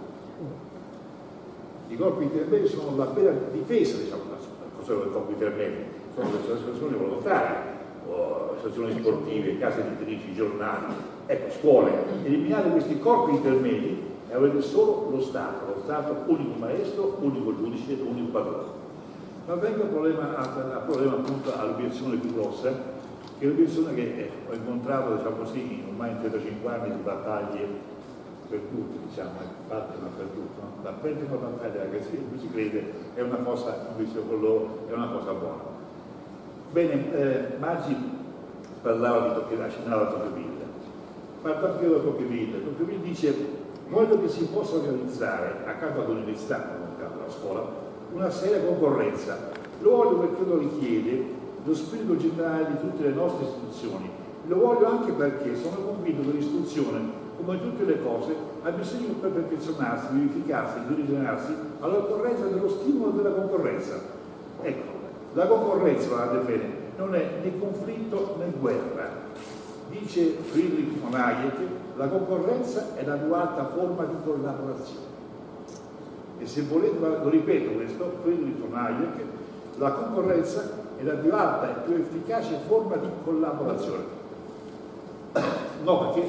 I corpi intermedi sono la vera difesa, diciamo, cosa sono i corpi intermedi? Sono le associazioni volontarie, o associazioni sportive, case editrici, giornali, ecco, scuole. Eliminate questi corpi intermedi e avete solo lo Stato, lo Stato unico maestro, unico giudice, unico padrone. Ma vengo al problema, al problema appunto all'obiezione più grossa, che è l'obiezione che eh, ho incontrato, diciamo così, ormai in trentacinque anni di battaglie perdute, diciamo, fatte ma perdute, no? La penultima battaglia che si, si crede è una cosa, come dicevo con loro, è una cosa buona. Bene, eh, Maggi parlava di Tocqueville, accennava a Tocqueville. Parto anche io da Tocqueville. Tocqueville dice: voglio che si possa organizzare, accanto all'università, accanto alla scuola, una seria concorrenza. Lo voglio perché lo richiede lo spirito generale di tutte le nostre istituzioni. Lo voglio anche perché sono convinto che l'istruzione, come tutte le cose, ha bisogno per perfezionarsi, vivificarsi e rigenerarsi all'occorrenza dello stimolo della concorrenza. Ecco, la concorrenza, guardate bene, non è né conflitto né guerra. Dice Friedrich von Hayek, la concorrenza è la più alta forma di collaborazione. E se volete, lo ripeto questo, Friedrich von Hayek, la concorrenza è la più alta e più efficace forma di collaborazione. No, perché?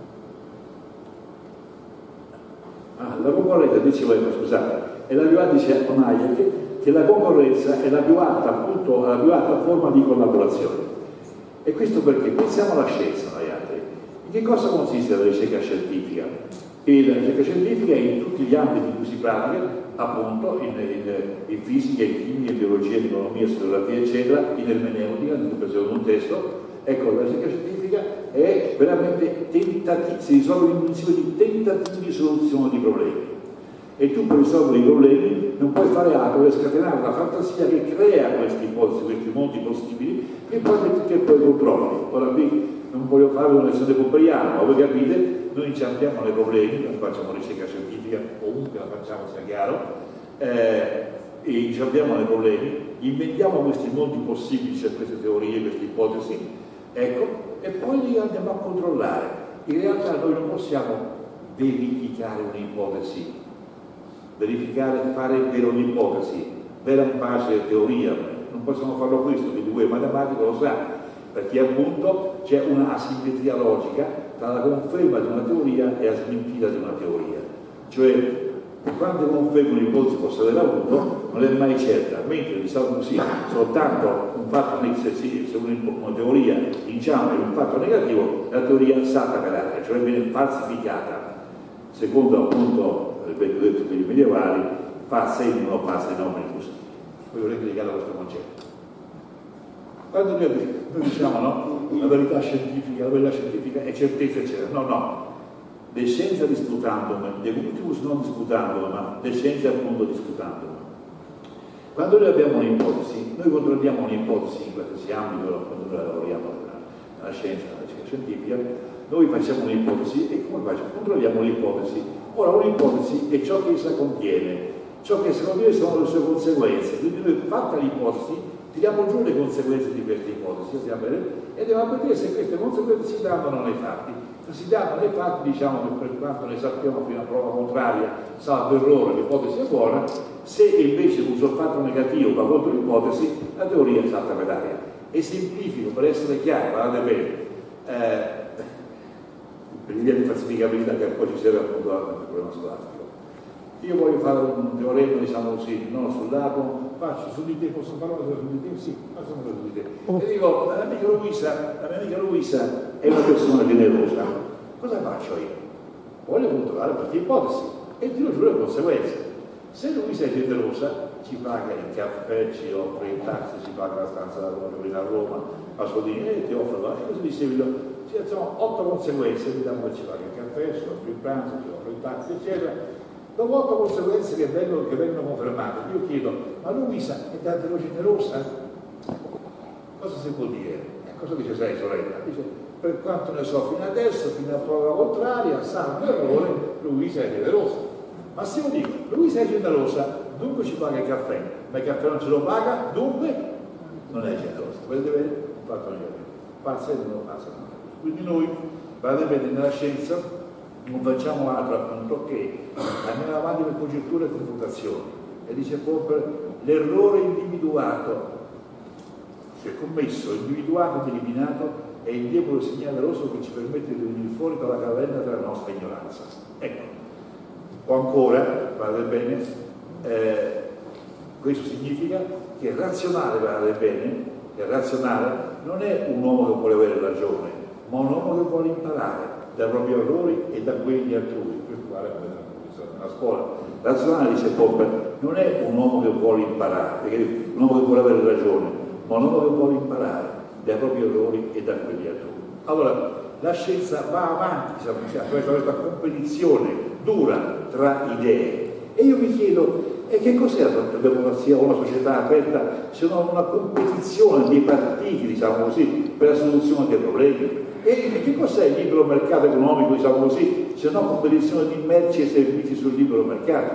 Ah, la concorrenza, dicevo, scusate, è la più alta, dice von Hayek, che la concorrenza è la più alta, appunto, la più alta forma di collaborazione. E questo perché? Pensiamo alla scienza, noi altri. In che cosa consiste la ricerca scientifica? E la ricerca scientifica è in tutti gli ambiti in cui si pratica, appunto, in, in, in fisica, in chimica, in biologia, in economia, in geografia, eccetera, in ermeneutica, in occasione di un testo. Ecco, la ricerca scientifica è veramente tentativi, si risolve in un insieme di tentativi di soluzione di problemi. E tu per risolvere i problemi non puoi fare altro che scatenare la fantasia che crea queste ipotesi, questi mondi possibili, che poi metti poi controlli. Ora qui non voglio fare una lezione pompeiana, ma voi capite, noi inciampiamo nei problemi, non facciamo ricerca scientifica, ovunque la facciamo, sia chiaro, eh, e inciampiamo nei problemi, inventiamo questi mondi possibili, cioè queste teorie, queste ipotesi, ecco, e poi li andiamo a controllare. In realtà noi non possiamo verificare un'ipotesi, verificare, fare vera un'ipotesi, vera un pace teoria, non possiamo farlo questo, quindi voi matematico lo sa, perché appunto c'è una asimmetria logica tra la conferma di una teoria e la smentita di una teoria. Cioè, quante conferme un'ipotesi possa aver avuto non è mai certa, mentre diciamo così, soltanto un fatto, se, se una teoria inciampa in un fatto negativo, la teoria salta per aria, cioè viene falsificata, secondo appunto il vecchio detto degli medievali, fa segno o fa fenomenus. Poi vorrei dedicare a questo concetto. Quando noi, noi diciamo no, la verità scientifica, la verità scientifica è certezza, eccetera. No, no. De scienza disputandum, de ultimus non disputandum, ma de scienza appunto disputandum. Quando noi abbiamo un'ipotesi, noi controlliamo un'ipotesi in qualsiasi ambito, quando noi lavoriamo nella scienza, nella ricerca scientifica, noi facciamo un'ipotesi e come facciamo? Controlliamo l'ipotesi. Ora un'ipotesi è ciò che essa contiene, ciò che essa contiene sono le sue conseguenze, quindi noi fatta l'ipotesi tiriamo giù le conseguenze di queste ipotesi e andiamo a vedere se queste conseguenze si danno nei fatti. Se si danno nei fatti, diciamo che per quanto ne sappiamo fino a prova contraria, salvo errore, l'ipotesi è buona. Se invece uso il fatto negativo va contro l'ipotesi, la teoria salta per aria. E semplifico per essere chiaro, guardate bene, eh, per l'idea di falsificabilità che poi ci serve appunto al problema scolastico. Io voglio fare un teorema, diciamo così, non sull'atomo, faccio su di te, posso fare una cosa su di te? Sì, facciamo una cosa su di te. E dico, la mia amica Luisa, la mia amica Luisa è una persona generosa. Cosa faccio io? Voglio controllare queste ipotesi e tiro giù le conseguenze. Se Luisa è generosa, ci paga il caffè, ci offre il taxi, ci paga la stanza da Roma, viene a Roma, a Sodini e ti offre, e così di seguito. Ci facciamo otto conseguenze, vediamo che ci paga il caffè, ci offre il pranzo, ci offre il taxi, eccetera. Dopo otto conseguenze che vengono, che vengono confermate, io chiedo, ma Luisa è davvero generosa? Cosa si può dire? E cosa dice lei, sorella? Dice, per quanto ne so fino adesso, fino a prova contraria, salvo errore, Luisa è generosa. Ma se io dico, Luisa è generosa, dunque ci paga il caffè, ma il caffè non ce lo paga, dunque non è generosa. Vedete bene? Un fatto negativo. Passa e non passa. Quindi noi, guardate bene, nella scienza non facciamo altro appunto che andare avanti per congetture e confutazioni. E dice Popper, l'errore individuato, cioè commesso, individuato ed eliminato, è il debole segnale rosso che ci permette di venire fuori dalla caverna della nostra ignoranza. Ecco, o ancora, guardate bene, eh, Questo significa che razionale, guardate bene, che razionale non è un uomo che vuole avere ragione, ma un uomo che vuole imparare dai propri errori e da quelli altrui. Questo vale come nella scuola. Razionale, dice Popper, non è un uomo che vuole imparare, perché un uomo che vuole avere ragione, ma un uomo che vuole imparare dai propri errori e da quelli altrui. Allora, la scienza va avanti, diciamo, attraverso questa competizione dura tra idee. E io mi chiedo, e che cos'è la democrazia o una società aperta se non una competizione dei partiti, diciamo così, per la soluzione dei problemi? E che cos'è il libero mercato economico, diciamo così, se non competizione di merci e servizi sul libero mercato?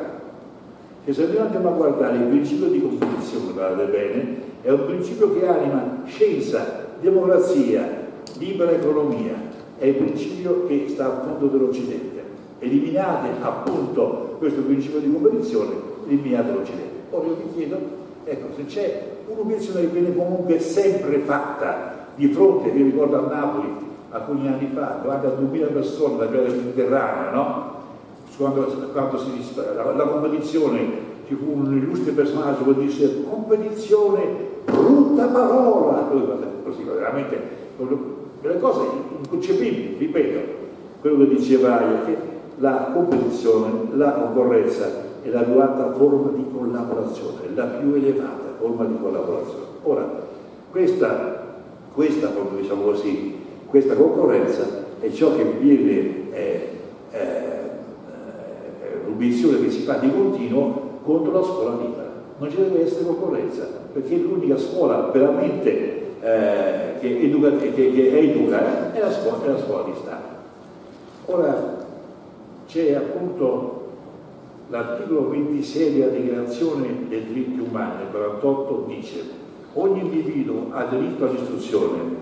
E se noi andiamo a guardare il principio di competizione, guardate bene, è un principio che anima scienza, democrazia, libera economia, è il principio che sta a fondo dell'Occidente. Eliminate appunto questo principio di competizione, eliminate l'Occidente. Ora io vi chiedo, ecco, se c'è un'obiezione che viene comunque sempre fatta di fronte, io ricordo a Napoli alcuni anni fa, davanti a duemila persone da del Mediterraneo, no? Quando, quando si, la, la competizione, ci fu un illustre personaggio che disse competizione, brutta parola, così veramente delle cose inconcepibili, ripeto, quello che diceva che la competizione, la concorrenza è la più alta forma di collaborazione, la più elevata forma di collaborazione. Ora, questa, questa diciamo così, questa concorrenza è ciò che viene eh, eh, l'obiezione che si fa di continuo contro la scuola libera. Non ci deve essere concorrenza, perché l'unica scuola veramente eh, che, educa, che, che educa è la scuola, è la scuola di Stato. Ora c'è appunto l'articolo ventisei della Dichiarazione dei diritti umani, il quarantotto, dice: ogni individuo ha diritto all'istruzione,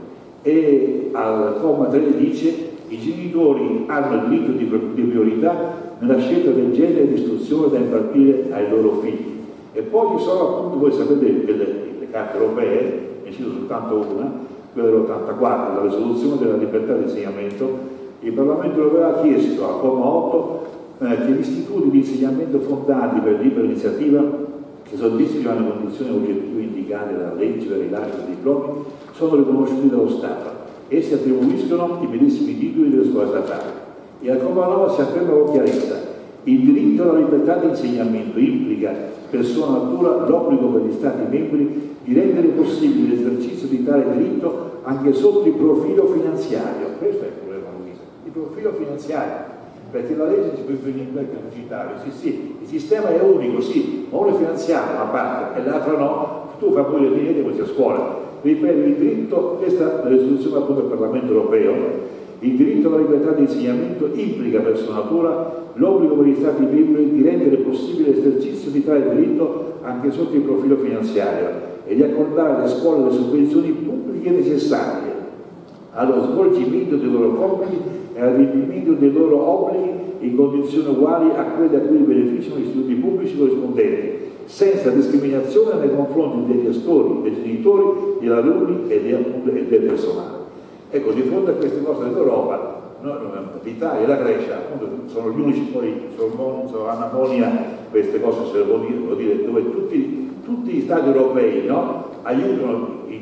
e al comma tre dice: i genitori hanno il diritto di, di priorità nella scelta del genere di istruzione da impartire ai loro figli. E poi ci sono appunto, voi sapete, le, le carte europee, ne cito soltanto una, quella dell'ottantaquattro, la risoluzione della libertà di insegnamento. Il Parlamento europeo ha chiesto al comma otto eh, che gli istituti di insegnamento fondati per libera iniziativa, che soddisfino le condizioni oggettive indicate dalla legge per il rilascio dei diplomi, sono riconosciuti dallo Stato. Essi attribuiscono i medesimi titoli delle scuole statali. E al comma nove si afferma con chiarezza: il diritto alla libertà di insegnamento implica per sua natura l'obbligo per gli Stati membri di rendere possibile l'esercizio di tale diritto anche sotto il profilo finanziario. Questo è il problema, Luisa, il profilo finanziario, perché la legge si può venire in digitale, sì, sì, il sistema è unico, sì, ma uno è finanziario una parte e l'altra no, tu fai pure le linee di queste scuole. Ripeto, il diritto, questa è la risoluzione appunto del Parlamento europeo. Il diritto alla libertà di insegnamento implica per sua natura l'obbligo per gli Stati membri di rendere possibile l'esercizio di tale diritto anche sotto il profilo finanziario e di accordare alle scuole le sovvenzioni pubbliche necessarie allo svolgimento dei loro compiti e all'adempimento dei loro obblighi in condizioni uguali a quelle a cui beneficiano gli istituti pubblici corrispondenti, senza discriminazione nei confronti degli gestori, dei genitori, degli alunni e, di, e del personale. Ecco, di fronte a queste cose dell'Europa, no, l'Italia e la Grecia appunto, sono gli unici, poi sono Anamonia, queste cose se le può dire, può dire dove tutti, tutti gli Stati europei, no, aiutano i,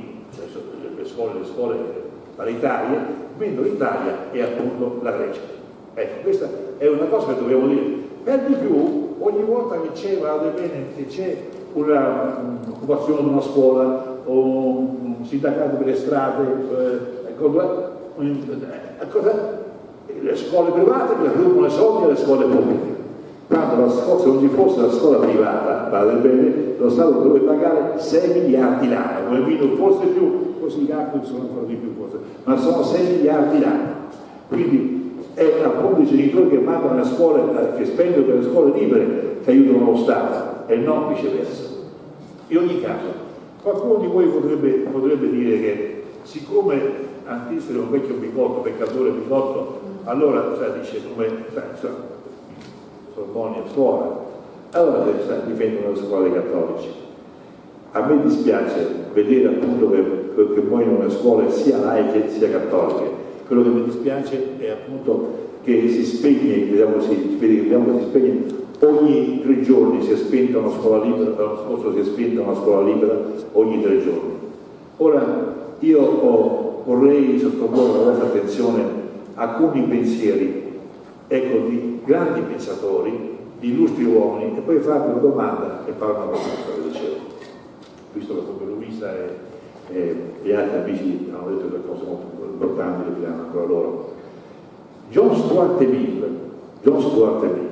le scuole, le scuole paritarie, mentre l'Italia è appunto la Grecia. Ecco, questa è una cosa che dobbiamo dire. Per di più, ogni volta che c'è, guardate bene, che c'è un'occupazione di una scuola o un sindacato per le strade, eh, cosa? Le scuole private che rubano i soldi alle scuole pubbliche. Quando la scuola, se non ci fosse la scuola privata, guardate bene, lo Stato dovrebbe pagare sei miliardi l'anno, come vino, forse più, forse i calcoli sono ancora di più, forse, ma sono sei miliardi l'anno. Quindi è appunto i genitori che mandano le scuole, che spendono per le scuole libere, che aiutano lo Stato, e non viceversa. In ogni caso, qualcuno di voi potrebbe, potrebbe dire che siccome Antistro è un vecchio bigotto, peccatore bigotto, allora sai, dice come Sorbonne a scuola, allora difendono le scuole cattolici. A me dispiace vedere appunto che, che muoiono le scuole sia laiche sia cattoliche. Quello che mi dispiace è appunto che si spegne, vediamo, si, vediamo che si spegne ogni tre giorni si è spenta una scuola libera, l'anno scorso si è spenta una scuola libera ogni tre giorni. Ora io ho, vorrei sottoporre la vostra attenzione a alcuni pensieri, ecco, di grandi pensatori, di illustri uomini, e poi farvi una domanda e fare una proposta, vi dicevo, visto che come Luisa e, e gli altri amici hanno detto delle cose molto importanti che diranno ancora loro. John Stuart Mill, John Stuart Mill.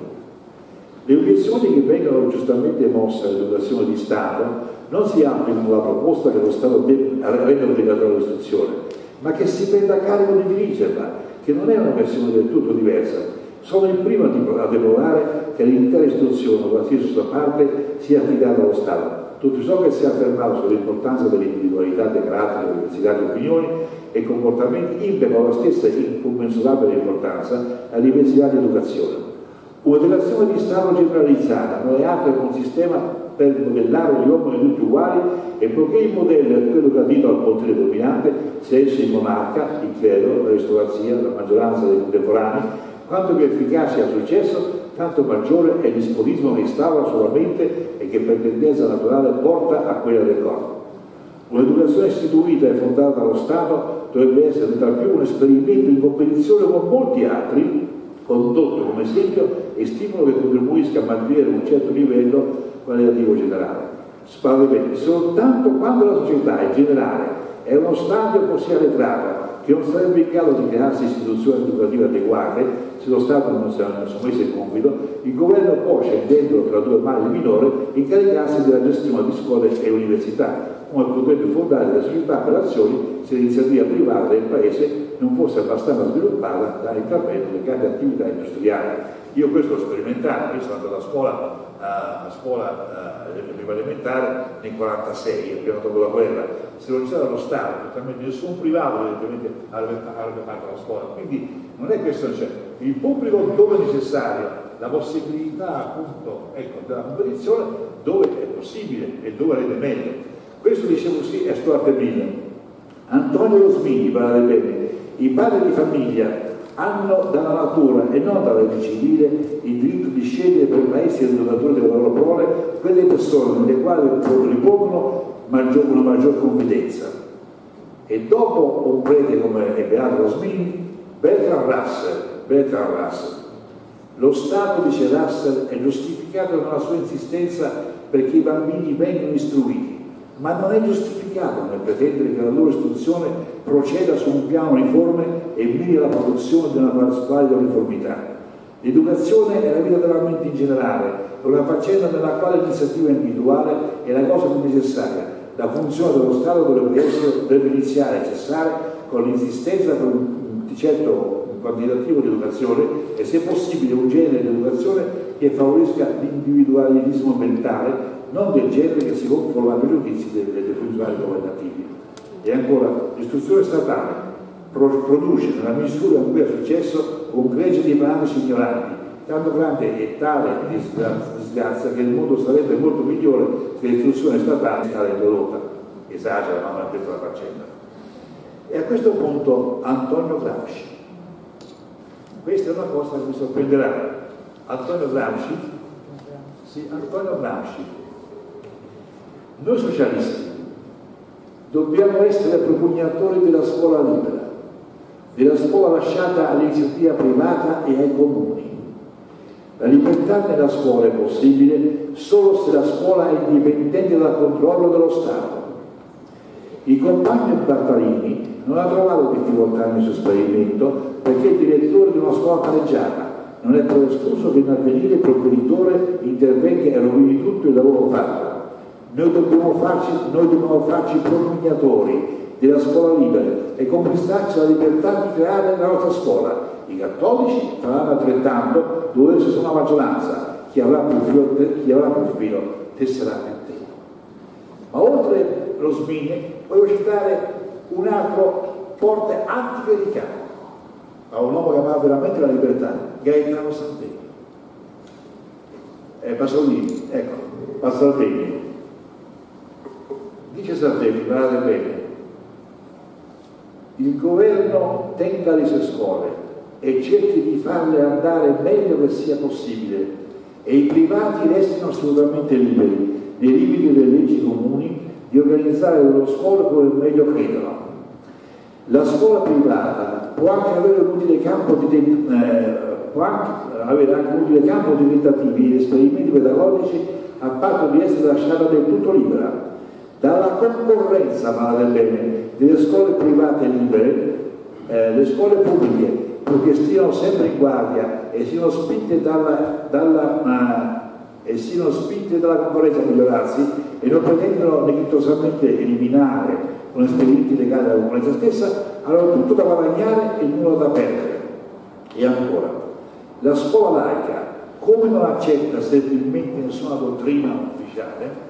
Le obiezioni che vengono giustamente mosse all'educazione di Stato non si applicano alla proposta che lo Stato renda obbligatoria l'istruzione, ma che si prenda a carico di dirigerla, che non è una versione del tutto diversa. Sono il primo a deplorare che l'intera istruzione, qualsiasi sua parte, sia affidata allo Stato. Tutto ciò che si è affermato sull'importanza dell'individualità dei caratteri, delle diversità di opinioni e comportamenti implica la stessa incommensurabile importanza alla diversità di educazione. Un'educazione di Stato generalizzata non è altro che un sistema per modellare gli uomini tutti uguali, e poiché il modello è quello gradito al potere dominante, sia esso il monarca, il clero, l'aristocrazia, la maggioranza dei contemporanei, quanto più efficace al successo, tanto maggiore è il dispotismo che instaura solamente e che per tendenza naturale porta a quella del corpo. Un'educazione istituita e fondata dallo Stato dovrebbe essere tra più un esperimento in competizione con molti altri, condotto come esempio e stimolo che contribuisca a mantenere un certo livello qualitativo generale. Sparate soltanto quando la società in generale è uno stadio così arretrato che non sarebbe in grado di crearsi istituzioni educative adeguate, se lo Stato non si è messo il compito, il governo può, scendendo tra due mani minore, incaricarsi della gestione di scuole e università, come potrebbe fondare la società per azioni se l'iniziativa privata del Paese non fosse abbastanza sviluppata da intervento delle grandi attività industriali. Io questo l'ho sperimentato, io sono andato a scuola, a scuola prima elementare nel quarantasei, appena dopo la guerra. Se non c'era lo Stato, totalmente nessun privato evidentemente avrebbe, avrebbe fatto la scuola. Quindi non è questo, cioè, il pubblico dove è necessario, la possibilità appunto, ecco, della competizione dove è possibile e dove rende meglio. Questo dicevo sì è Stuart Mill. Antonio Rosmini parla bene. I padri di famiglia hanno dalla natura e non dalla legge civile il diritto di scegliere per maestri ed educatori delle loro prole quelle persone nelle quali ripongono maggior, una maggior confidenza. E dopo un prete come è Beato Rosmini, Bertrand Russell, Bertrand Russell, lo Stato, dice Russell, è giustificato nella sua insistenza perché i bambini vengono istruiti, ma non è giustificato nel pretendere che la loro istruzione proceda su un piano uniforme e miri alla produzione di una valida uniformità. L'educazione è la vita della mente in generale, è una faccenda nella quale l'iniziativa individuale è la cosa più necessaria. La funzione dello Stato dovrebbe, essere, dovrebbe iniziare a cessare con l'insistenza per un certo quantitativo di educazione e, se possibile, un genere di educazione che favorisca l'individualismo mentale, non del genere che si conforma ai pregiudizi dei, dei funzionari governativi. E ancora, l'istruzione statale produce, nella misura in cui è successo, un gregge di fanatici ignoranti, tanto grande e tale disgrazia che il mondo sarebbe molto migliore se l'istruzione statale fosse introdotta. Esagera, ma non è questa la faccenda. E a questo punto Antonio Gramsci. Questa è una cosa che mi sorprenderà. Antonio Gramsci, sì, Antonio Gramsci. Noi socialisti dobbiamo essere propugnatori della scuola libera, della scuola lasciata all'iniziativa privata e ai comuni. La libertà nella scuola è possibile solo se la scuola è indipendente dal controllo dello Stato. Il compagno Bartarini non ha trovato difficoltà nel suo esperimento perché è il direttore di una scuola pareggiata. Non è però escluso che in avvenire il provveditore intervenga e rovini tutto il lavoro fatto. Noi dobbiamo farci, noi dobbiamo farci propugnatori della scuola libera e conquistarci la libertà di creare la nostra scuola. I cattolici faranno altrettanto dove ci sono una maggioranza. Chi avrà più filo, chi avrà più filo tesserà il tempo. Ma oltre lo Smini, voglio citare un altro forte anticlericale, a un uomo che amava veramente la libertà, Gaetano Salvini. Eh, Pasolini, ecco, Pasolini. Dice Salvini, guardate bene, il governo tenga le sue scuole e cerchi di farle andare meglio che sia possibile, e i privati restino assolutamente liberi, nei limiti delle leggi comuni, di organizzare le loro scuole come meglio credono. La scuola privata può anche avere un utile campo di, eh, può anche avere anche un utile campo di tentativi ed esperimenti pedagogici a patto di essere lasciata del tutto libera. Dalla concorrenza, vale bene, delle scuole private libere, eh, le scuole pubbliche, perché stiano sempre in guardia e siano spinte dalla, dalla, uh, e siano spinte dalla concorrenza a migliorarsi e non pretendano dignitosamente eliminare con esperimenti legati alla concorrenza stessa, hanno tutto da guadagnare e nulla da perdere. E ancora, la scuola laica, come non accetta semplicemente nessuna dottrina ufficiale,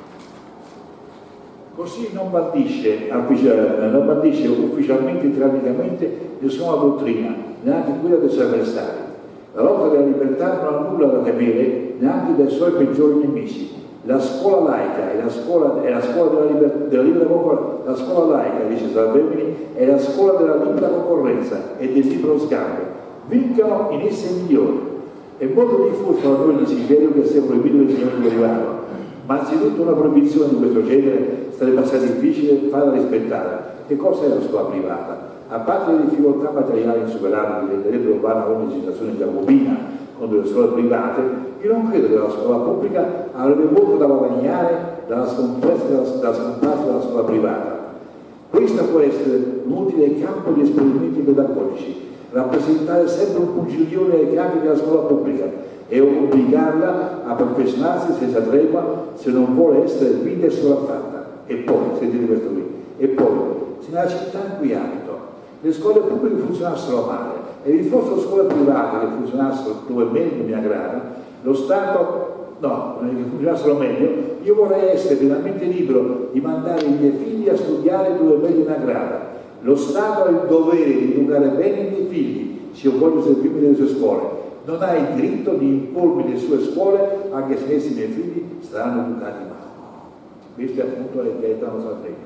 così non bandisce, non bandisce ufficialmente e tecnicamente nessuna dottrina, neanche quella dei suoi avversari. La lotta della libertà non ha nulla da temere neanche dai suoi peggiori nemici. La scuola laica è la scuola, è la scuola della, liber, della libera concorrenza. La scuola laica, dice Salvemini, è la scuola della libera concorrenza e del libero scambio. Vincano in esse i migliori. È molto diffuso tra noi il desiderio che sia proibito il signore derivato, ma anzitutto una proibizione di questo genere sarebbe assai difficile farla rispettare. Che cosa è la scuola privata? A parte le difficoltà materiali insuperabili che renderebbero vana ogni legislazione giacobina contro le scuole private, io non credo che la scuola pubblica avrebbe molto da guadagnare dalla scomparsa della, dalla scomparsa della scuola privata. Questo può essere un utile campo di esperimenti pedagogici, rappresentare sempre un pungiglione ai capi della scuola pubblica e obbligarla a perfezionarsi senza tregua se non vuole essere guida e sopraffatta. E poi, sentite questo qui, e poi, se nella città in cui abito le scuole pubbliche funzionassero male e vi fossero scuole private che funzionassero dove meglio mi aggrada, lo Stato, no, che funzionassero meglio, io vorrei essere pienamente libero di mandare i miei figli a studiare dove meglio mi aggrada. Lo Stato ha il dovere di educare bene i miei figli, se io voglio servirmi delle sue scuole. Non ha il diritto di impormi le sue scuole, anche se essi, i miei figli, saranno educati male. Questo è appunto il Gaetano Salvemini.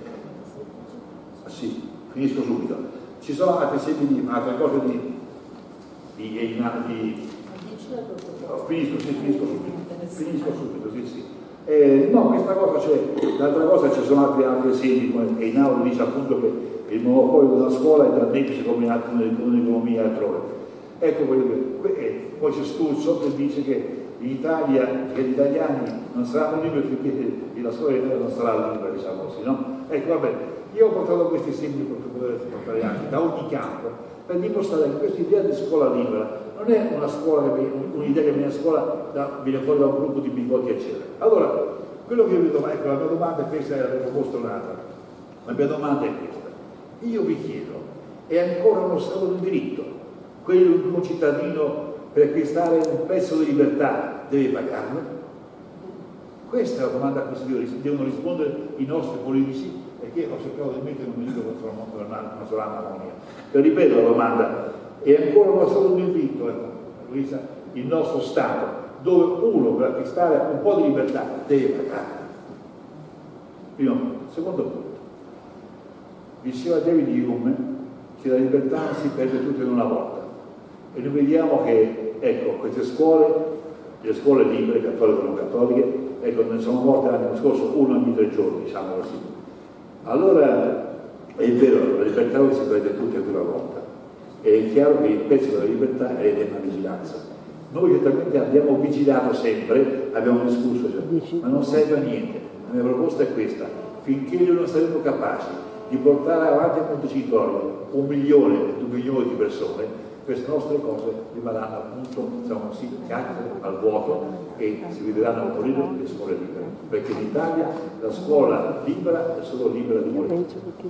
Sì, finisco subito. Ci sono altri esempi di altre cose di, di, di, di no, finisco, sì, finisco subito. Finisco subito, sì, sì. Eh, no, questa cosa c'è, l'altra cosa ci sono altri, altri esempi, come Einaudi dice appunto che il monopolio della scuola è danneggiato come in un'economia altrove. Ecco quello che eh, poi c'è Sturzo che dice che in Italia, che gli italiani non saranno liberi finché la scuola non sarà libera, diciamo così, no? Ecco, vabbè, io ho portato questi esempi per poter portare anche da ogni campo per dimostrare che questa idea di scuola libera non è una scuola che un'idea che viene a scuola da, viene fuori da un gruppo di bigotti eccetera. Allora, quello che io vi domando, ecco, la mia domanda è questa, l'avevo posto un'altra. La mia domanda è questa. Io vi chiedo, è ancora uno stato di diritto quello che un cittadino per acquistare un pezzo di libertà deve pagarlo? Questa è la domanda a cui si devono rispondere i nostri politici e che ho cercato di mettere in un libro per una sola armonia. Per ripetere la domanda, è ancora uno stato di diritto, ecco, Luisa, il nostro Stato, dove uno per acquistare un po' di libertà deve pagare? Primo punto. Secondo punto, diceva David Hume che la libertà si perde tutta in una volta. E noi vediamo che, ecco, queste scuole, le scuole libere, cattoliche o non cattoliche, ecco, ne sono morte l'anno scorso uno ogni tre giorni, diciamo così. Allora, è vero, la libertà si perde tutta in una volta. È chiaro che il pezzo della libertà è l'eterna vigilanza. Noi certamente abbiamo vigilato sempre, abbiamo discusso, cioè, ma non serve a niente. La mia proposta è questa: finché noi non saremo capaci di portare avanti a Montecitorio un milione, due milioni di persone, queste nostre cose rimarranno appunto, diciamo così, chiacchiere al vuoto e si vedranno morire le scuole libere, perché in Italia la scuola libera è solo libera di morire.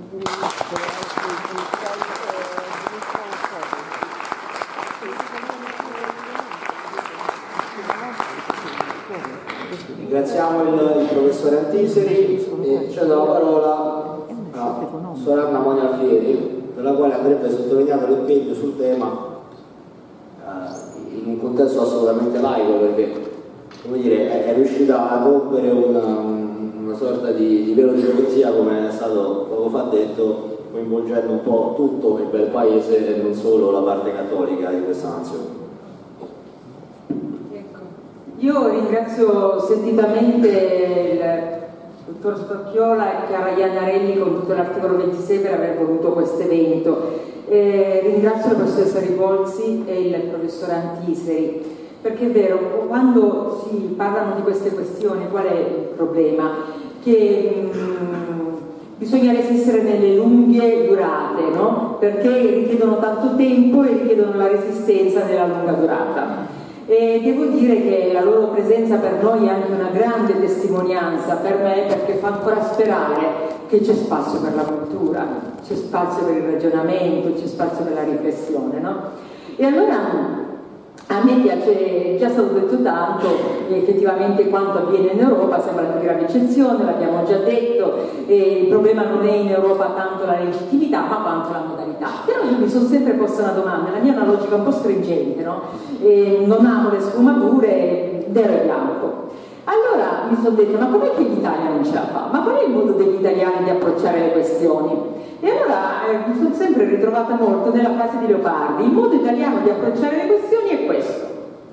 Ringraziamo il, il professore Antiseri e cedo la parola a Sor Anna Monia Alfieri, per la quale andrebbe sottolineato l'impegno sul tema eh, in un contesto assolutamente laico, perché, come dire, è, è riuscita a rompere una, una sorta di, di velo di poesia, come è stato poco fa detto, coinvolgendo un po' tutto il bel paese e non solo la parte cattolica di questa nazione. Ecco. Io ringrazio sentitamente il dottor Stocchiola e Chiara Iannarelli con tutto l'articolo ventisei per aver voluto questo evento. Eh, ringrazio la professoressa Ribolzi e il professor Antiseri, perché è vero, quando si parlano di queste questioni, qual è il problema? Che mh, bisogna resistere nelle lunghe durate, no? Perché richiedono tanto tempo e richiedono la resistenza nella lunga durata. E devo dire che la loro presenza per noi è anche una grande testimonianza per me, perché fa ancora sperare che c'è spazio per la cultura, c'è spazio per il ragionamento, c'è spazio per la riflessione, no? E allora a me piace, già stato detto tanto, effettivamente quanto avviene in Europa sembra la più grave eccezione, l'abbiamo già detto, e il problema non è in Europa tanto la legittimità ma quanto la modalità. Però io mi sono sempre posta una domanda, la mia è una logica un po' stringente, no? E non amo le sfumature, nero e bianco. Allora mi sono detta, ma com'è che l'Italia non ce la fa? Ma qual è il modo degli italiani di approcciare le questioni? E allora eh, mi sono sempre ritrovata molto nella frase di Leopardi: il modo italiano di approcciare le questioni è questo.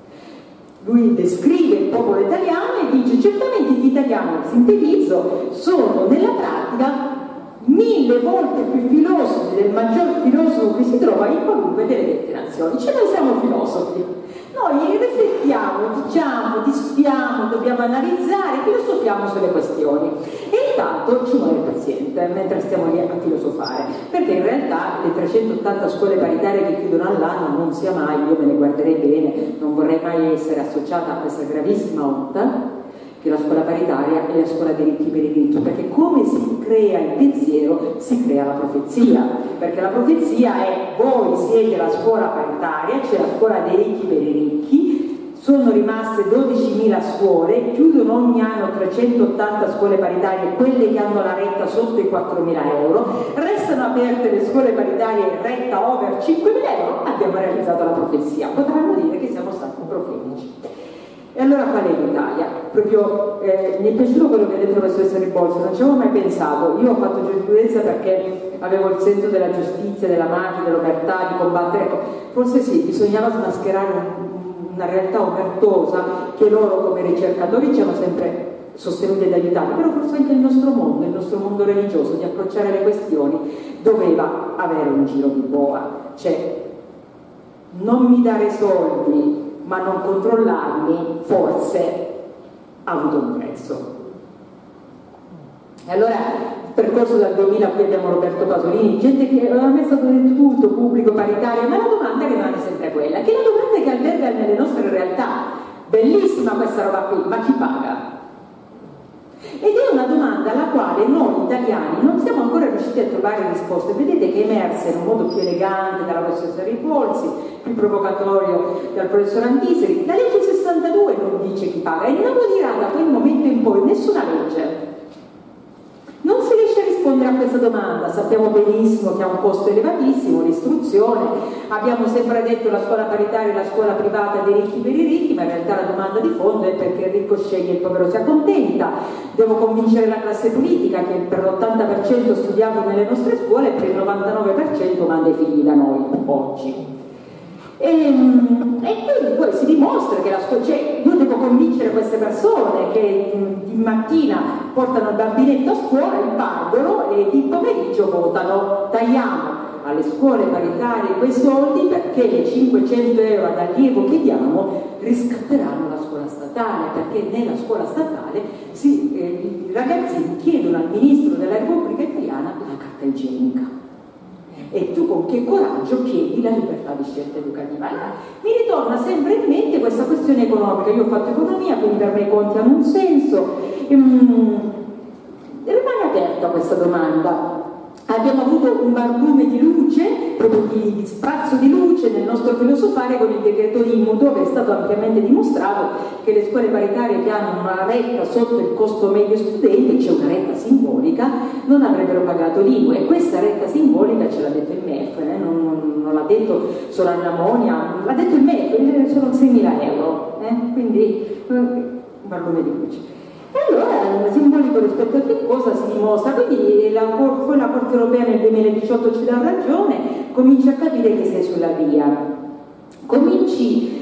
Lui descrive il popolo italiano e dice: certamente gli italiani, sintetizzo, sono nella pratica mille volte più filosofi del maggior filosofo che si trova in qualunque delle dette nazioni. Cioè noi siamo filosofi. Noi riflettiamo, diciamo, disfiamo, dobbiamo analizzare, filosofiamo sulle questioni. E intanto ci muore il paziente mentre stiamo lì a filosofare, perché in realtà le trecentottanta scuole paritarie che chiudono all'anno non sia mai, io me ne guarderei bene, non vorrei mai essere associata a questa gravissima onda che la scuola paritaria è la scuola dei ricchi per i ricchi, perché come si crea il pensiero si crea la profezia, perché la profezia è: voi siete la scuola paritaria, c'è la scuola dei ricchi per i ricchi, sono rimaste dodicimila scuole, chiudono ogni anno trecentottanta scuole paritarie, quelle che hanno la retta sotto i quattromila euro, restano aperte le scuole paritarie retta over cinquemila euro, abbiamo realizzato la profezia. Potranno dire che siamo stati profetici. E allora qual è l'Italia? Proprio eh, mi è piaciuto quello che ha detto la professoressa Ribolzi, non ci avevo mai pensato. Io ho fatto giurisprudenza perché avevo il senso della giustizia, della mafia, dell'omertà, di combattere. Ecco, forse sì, bisognava smascherare un, una realtà omertosa che loro come ricercatori ci hanno sempre sostenuti ed aiutati, però forse anche il nostro mondo, il nostro mondo religioso, di approcciare le questioni, doveva avere un giro di boa. Cioè, non mi dare soldi ma non controllarmi, forse ha avuto un prezzo. E allora il percorso dal duemila, qui abbiamo Roberto Pasolini, gente che a me è stato detto tutto, pubblico, paritario, ma la domanda rimane sempre quella, che è la domanda che alberga nelle nostre realtà. Bellissima questa roba qui, ma chi paga? Ed è una domanda alla quale noi italiani non siamo ancora riusciti a trovare risposte. Vedete che è emersa in un modo più elegante dalla professoressa Ribolzi, più provocatorio dal professor Antiseri. La legge sessantadue non dice chi paga e non abolirà da quel momento in poi nessuna legge. Non si riesce a rispondere a questa domanda. Sappiamo benissimo che ha un costo elevatissimo l'istruzione, abbiamo sempre detto la scuola paritaria è la scuola privata dei ricchi per i ricchi, ma in realtà la domanda di fondo è perché il ricco sceglie e il povero si accontenta. Devo convincere la classe politica che per l'ottanta per cento studiato nelle nostre scuole e per il novantanove per cento manda i figli da noi oggi. E, e quindi poi si dimostra che la scuola, cioè io devo convincere queste persone che di mattina portano il bambinetto a scuola, impargono e di pomeriggio votano. Tagliamo alle scuole paritarie quei soldi perché le cinquecento euro ad allievo che diamo riscatteranno la scuola statale, perché nella scuola statale si, eh, i ragazzini chiedono al Ministro della Repubblica Italiana la carta igienica. E tu con che coraggio chiedi la libertà di scelta educativa? Allora, mi ritorna sempre in mente questa questione economica. Io ho fatto economia, quindi per me i conti hanno un senso. Ehm, rimane aperta questa domanda. Abbiamo avuto un barlume di luce, proprio di, di sprazzo di luce nel nostro filosofare con il decreto I M U, dove è stato ampiamente dimostrato che le scuole paritarie che hanno una retta sotto il costo medio studente, c'è una retta simbolica, non avrebbero pagato l'I M U, e questa retta simbolica ce l'ha detto il M E F, eh? non, non, non l'ha detto solo Anna Monia, l'ha detto il M E F, sono seimila euro, eh? Quindi un barlume di luce. E allora, simbolico rispetto a che cosa si dimostra? Quindi la, poi la Corte Europea nel duemiladiciotto ci dà ragione, cominci a capire che sei sulla via. Cominci, eh,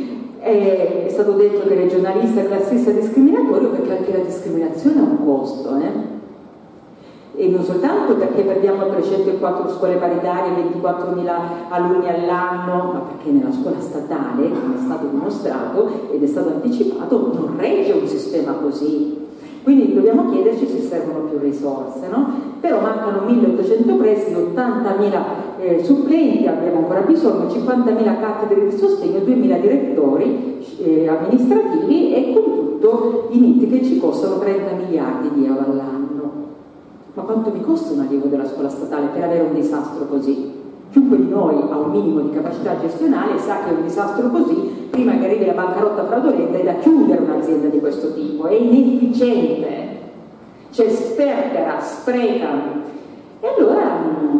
Eh, è stato detto che regionalista, classista, discriminatorio, perché anche la discriminazione ha un costo, eh? E non soltanto perché perdiamo trecentoquattro scuole paritarie, ventiquattromila alunni all'anno, ma perché nella scuola statale, come è stato dimostrato ed è stato anticipato, non regge un sistema così. Quindi dobbiamo chiederci se servono più risorse, no? Però mancano milleottocento presidi, ottantamila eh, supplenti, abbiamo ancora bisogno, cinquantamila cattedre di sostegno, duemila direttori eh, amministrativi e con tutto i N I T che ci costano trenta miliardi di euro all'anno. Ma quanto mi costa un allievo della scuola statale per avere un disastro così? Chiunque di noi ha un minimo di capacità gestionale sa che un disastro così, prima che arrivi la bancarotta fraudolenta, è da chiudere un'azienda di questo tipo, è inefficiente, cioè sperpera, spreca. E allora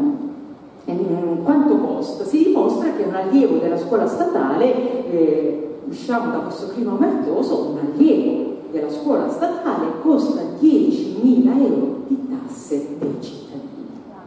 mh, quanto costa? Si dimostra che un allievo della scuola statale, eh, usciamo da questo clima omertoso, un allievo della scuola statale costa diecimila euro di tasse dei cittadini.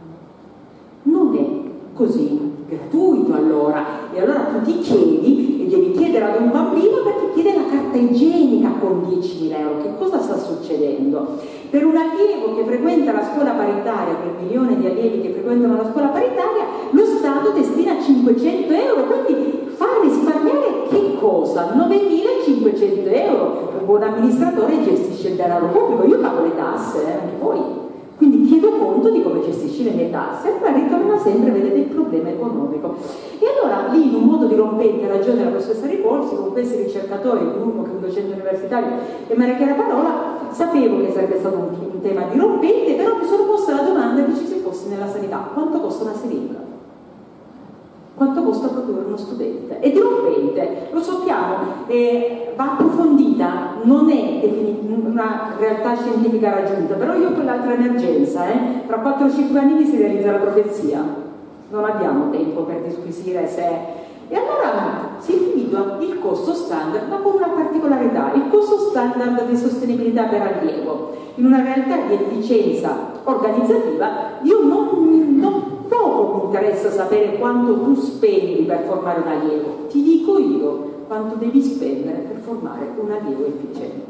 Non è così gratuito allora, e allora tu ti chiedi e devi chiedere ad un bambino perché chiede la carta igienica con diecimila euro. Che cosa sta succedendo? Per un allievo che frequenta la scuola paritaria, per un milione di allievi che frequentano la scuola paritaria, lo Stato destina cinquecento euro, quindi fa risparmiare che cosa? novemilacinquecento euro. Un buon amministratore gestisce il denaro pubblico, io pago le tasse, eh, anche voi. Quindi chiedo conto di come gestisci le mie tasse, ma ritorna sempre, vedete, il problema economico. E allora lì, in un modo dirompente, ha ragione la professoressa Ripolsi, con questi ricercatori, Bruno che è un docente universitario e Maria Chiara Parola, sapevo che sarebbe stato un, un tema dirompente, però mi sono posta la domanda che ci si fosse nella sanità: quanto costa una siringa? Quanto costa produrre uno studente? È dirompente, lo sappiamo, eh, va approfondita, non è una realtà scientifica raggiunta, però io quell'altra emergenza, eh, tra quattro cinque anni si realizza la profezia, non abbiamo tempo per disquisire se... E allora si individua il costo standard, ma con una particolarità, il costo standard di sostenibilità per allievo. In una realtà di efficienza organizzativa, io non, non poco mi interessa sapere quanto tu spendi per formare un allievo, ti dico io quanto devi spendere per formare un allievo efficiente.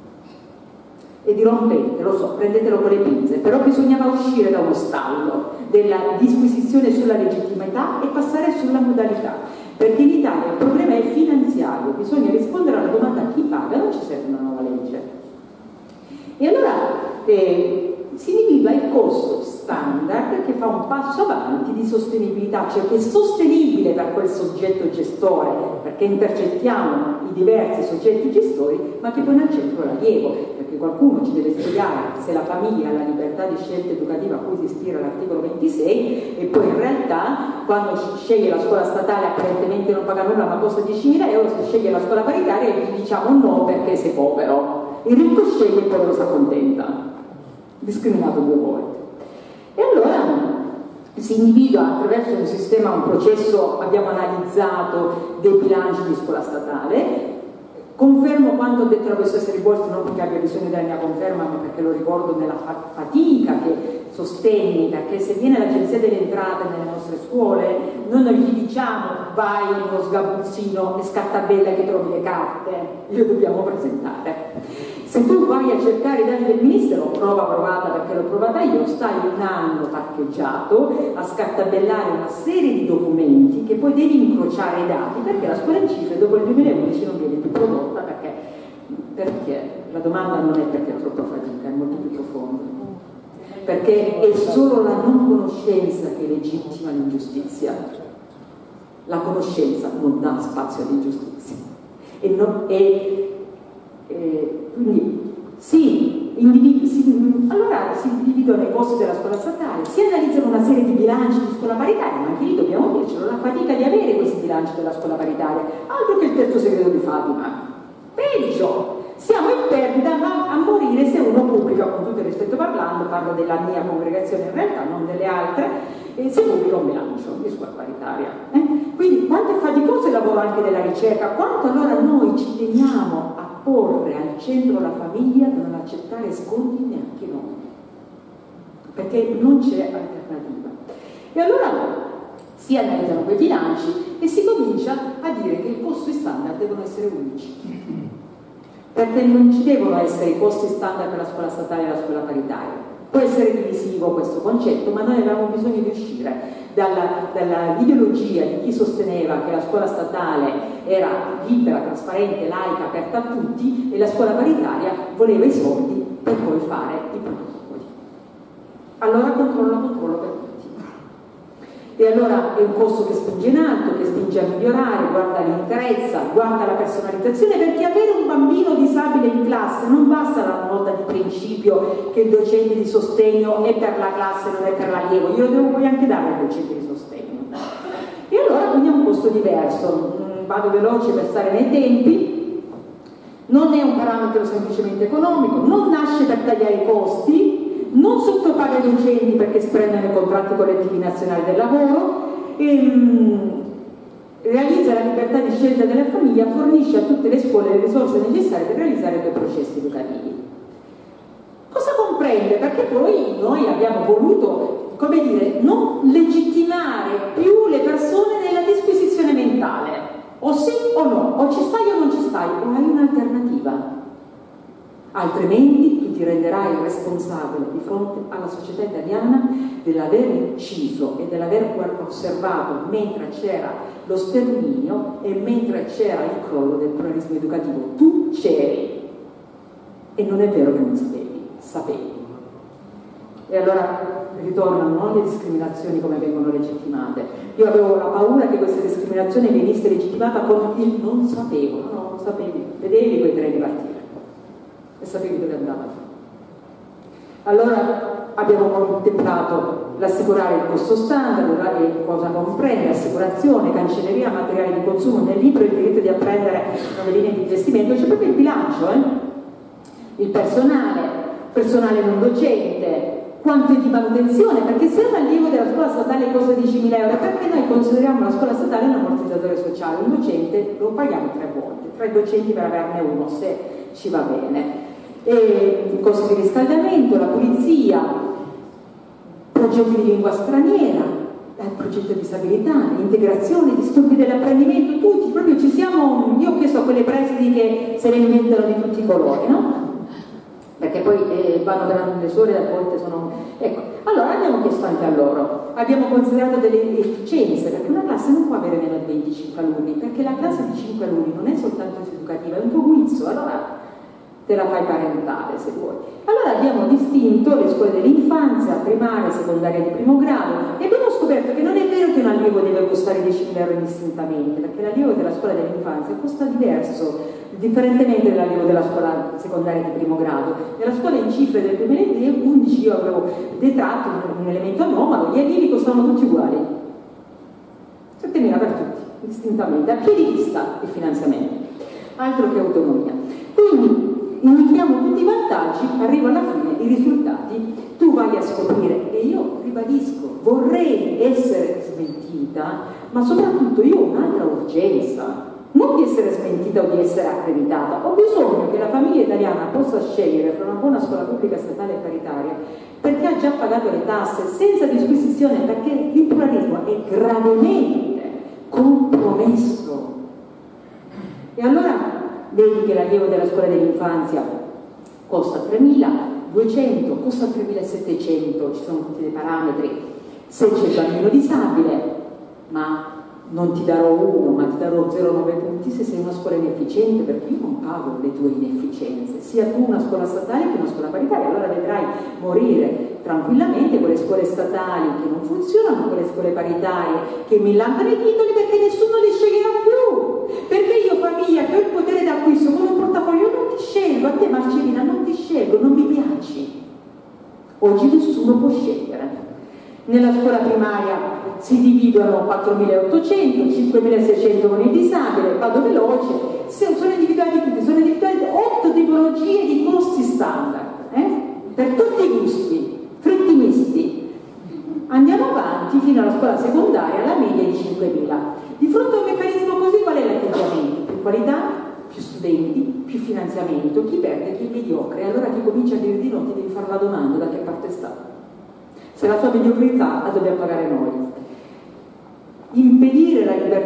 È dirompente, lo so, prendetelo con le pinze, però bisognava uscire da uno stallo della disquisizione sulla legittimità e passare sulla modalità, perché in Italia il problema è finanziario, bisogna rispondere alla domanda chi paga, non ci serve una nuova legge. E allora eh, si individua il costo standard che fa un passo avanti di sostenibilità, cioè che è sostenibile per quel soggetto gestore, perché intercettiamo i diversi soggetti gestori, ma che pone al centro l'allievo, perché qualcuno ci deve spiegare se la famiglia ha la libertà di scelta educativa a cui si ispira l'articolo ventisei, e poi in realtà quando sceglie la scuola statale apparentemente non paga nulla ma costa diecimila euro, se sceglie la scuola paritaria gli diciamo no perché sei povero. Il ricco sceglie e il povero si accontenta, discriminato due volte. E allora si individua attraverso un sistema, un processo, abbiamo analizzato dei bilanci di scuola statale. Confermo quanto ha detto la professoressa Ripolsi, non perché abbia bisogno della mia conferma, ma perché lo ricordo nella fatica che sostenni, perché se viene l'agenzia delle entrate nelle nostre scuole, noi non gli diciamo vai in uno sgabuzzino e scartabella che trovi le carte, le dobbiamo presentare. Se tu vai a cercare i dati del Ministero, prova provata perché l'ho provata io, stai un anno parcheggiato a scartabellare una serie di documenti che poi devi incrociare i dati, perché la scuola in cifre dopo il duemilaundici non viene più prodotta, perché, perché la domanda non è perché è troppa fatica, è molto più profonda, perché è solo la non conoscenza che legittima l'ingiustizia. La conoscenza non dà spazio all'ingiustizia. E, non, e Eh, quindi sì, individu- si, allora si individuano i costi della scuola statale, si analizzano una serie di bilanci di scuola paritaria, ma anche lì dobbiamo dircelo, la fatica di avere questi bilanci della scuola paritaria, altro che il terzo segreto di Fatima, peggio, siamo in perdita ma a morire se uno pubblica, con tutto il rispetto parlando, parlo della mia congregazione in realtà, non delle altre, eh, se pubblica un bilancio di scuola paritaria. Eh? Quindi quanto è faticoso il lavoro anche della ricerca, quanto allora noi ci teniamo a porre al centro la famiglia da non accettare sconti neanche noi, perché non c'è alternativa. E allora si analizzano quei bilanci e si comincia a dire che i costi standard devono essere unici, perché non ci devono essere i costi standard per la scuola statale e la scuola paritaria. Può essere divisivo questo concetto, ma noi avevamo bisogno di uscire dalla, dalla ideologia di chi sosteneva che la scuola statale era libera, trasparente, laica, aperta a tutti, e la scuola paritaria voleva i soldi per poi fare i protocolli. Allora controllo, controllo per tutti. E allora è un costo che spinge in alto, che spinge a migliorare, guarda l'interezza, guarda la personalizzazione, perché avere un bambino disabile in classe non basta la nota di principio che il docente di sostegno è per la classe, non è per l'allievo, io lo devo poi anche dare al docente di sostegno. E allora quindi è un costo diverso, vado veloce per stare nei tempi, non è un parametro semplicemente economico, non nasce per tagliare i costi, non sottopaga i docenti perché si prendono i contratti collettivi nazionali del lavoro, e, um, realizza la libertà di scelta della famiglia, fornisce a tutte le scuole le risorse necessarie per realizzare i tuoi processi educativi. Cosa comprende? Perché poi noi abbiamo voluto, come dire, non legittimare più le persone nella disquisizione mentale, o sì o no, o ci stai o non ci stai, o hai un'alternativa. Altrimenti tu ti renderai responsabile di fronte alla società italiana dell'aver inciso e dell'aver osservato mentre c'era lo sterminio e mentre c'era il crollo del pluralismo educativo. Tu c'eri e non è vero che non sapevi, sapevi. E allora ritornano, no, le discriminazioni come vengono legittimate. Io avevo la paura che questa discriminazione venisse legittimata con il non sapevo, no, non sapevi, vedevi quei treni partire e sapevi dove andavano. Allora abbiamo contemplato l'assicurare il costo standard, e cosa comprende assicurazione, cancelleria, materiali di consumo. Nel libro Il diritto di apprendere nuove linee di investimento c'è proprio il bilancio, eh? Il personale, personale non docente, quanto è di manutenzione, perché se un allievo della scuola statale costa diecimila euro, perché noi consideriamo la scuola statale un ammortizzatore sociale, un docente lo paghiamo tre volte, tre docenti per averne uno se ci va bene. E il costo di riscaldamento, la pulizia, progetti di lingua straniera, il progetto di disabilità, l'integrazione, disturbi dell'apprendimento, tutti, proprio ci siamo, io ho chiesto a quelle presidi che se ne inventano di tutti i colori, no? Perché poi eh, vanno dando le suore, a volte sono... Ecco, allora abbiamo chiesto anche a loro, abbiamo considerato delle efficienze, perché una classe non può avere meno di venticinque alunni, perché la classe di cinque alunni non è soltanto educativa, è un tuo guizzo, allora te la fai parentale se vuoi. Allora abbiamo distinto le scuole dell'infanzia, primaria, secondaria di primo grado, e abbiamo scoperto che non è vero che un allievo deve costare diecimila euro indistintamente, perché l'allievo della scuola dell'infanzia costa diverso, differentemente dall'allievo della scuola secondaria di primo grado. Nella scuola in cifre del duemilaundici io avevo detratto un elemento anomalo, gli allievi costavano tutti uguali, settemila per tutti, distintamente, a piedi vista il finanziamento, altro che autonomia. Quindi indichiamo tutti i vantaggi, arrivo alla fine, i risultati tu vai a scoprire, e io ribadisco, vorrei essere smentita, ma soprattutto io ho un'altra urgenza, non di essere smentita o di essere accreditata, ho bisogno che la famiglia italiana possa scegliere fra una buona scuola pubblica statale e paritaria, perché ha già pagato le tasse senza disquisizione, perché il pluralismo è gravemente compromesso. E allora vedi che l'allievo della scuola dell'infanzia costa tremiladuecento, costa tremilasettecento, ci sono tutti dei parametri, se c'è il bambino disabile, ma non ti darò uno, ma ti darò zero virgola nove punti se sei una scuola inefficiente, perché io non pago le tue inefficienze, sia tu una scuola statale che una scuola paritaria. Allora vedrai morire tranquillamente quelle scuole statali che non funzionano, quelle scuole paritarie che millantano i titoli, perché nessuno li sceglierà più, perché io famiglia che ho il potere d'acquisto con un portafoglio non ti scelgo, a te Marcellina non ti scelgo, non mi piaci. Oggi nessuno può scegliere. Nella scuola primaria si dividono quattromilaottocento, cinquemilaseicento con il disabile, vado veloce, sono individuati tutti, sono individuati otto tipologie di costi standard, eh? Per tutti i gusti, fritti misti. Andiamo avanti fino alla scuola secondaria, la media è di cinquemila. Di fronte a un meccanismo così, qual è l'atteggiamento? Più qualità, più studenti, più finanziamento, chi perde, chi è mediocre. E allora chi comincia a dire di no ti devi fare la domanda da che parte sta. Se la tua mediocrità la dobbiamo pagare noi. Impedire la libertà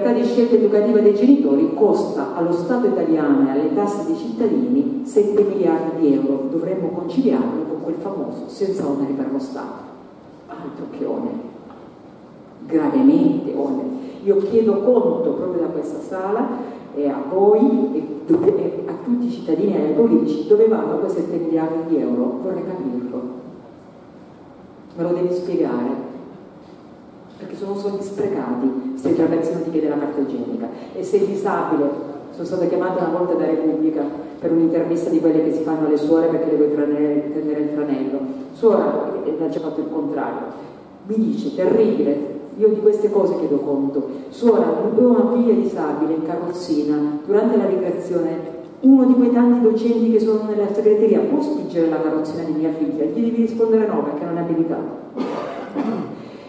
libertà di scelta educativa dei genitori costa allo Stato italiano e alle tasse dei cittadini sette miliardi di euro. Dovremmo conciliarlo con quel famoso senza oneri per lo Stato. Altro che oneri, gravemente oneri. Io chiedo conto proprio da questa sala e a voi e a tutti i cittadini e ai politici dove vanno quei sette miliardi di euro. Vorrei capirlo, me lo devi spiegare, perché sono soldi sprecati se il trapezzino ti chiede la carta igienica e sei disabile. Sono stata chiamata una volta da Repubblica per un'intervista di quelle che si fanno alle suore perché le vuoi tenere, tenere il tranello. Suora, e ha già fatto il contrario, mi dice: terribile, io di queste cose chiedo conto. Suora, avevo una figlia disabile in carrozzina, durante la ricreazione uno di quei tanti docenti che sono nella segreteria può spingere la carrozzina di mia figlia? Gli devi rispondere no perché non è abilitato.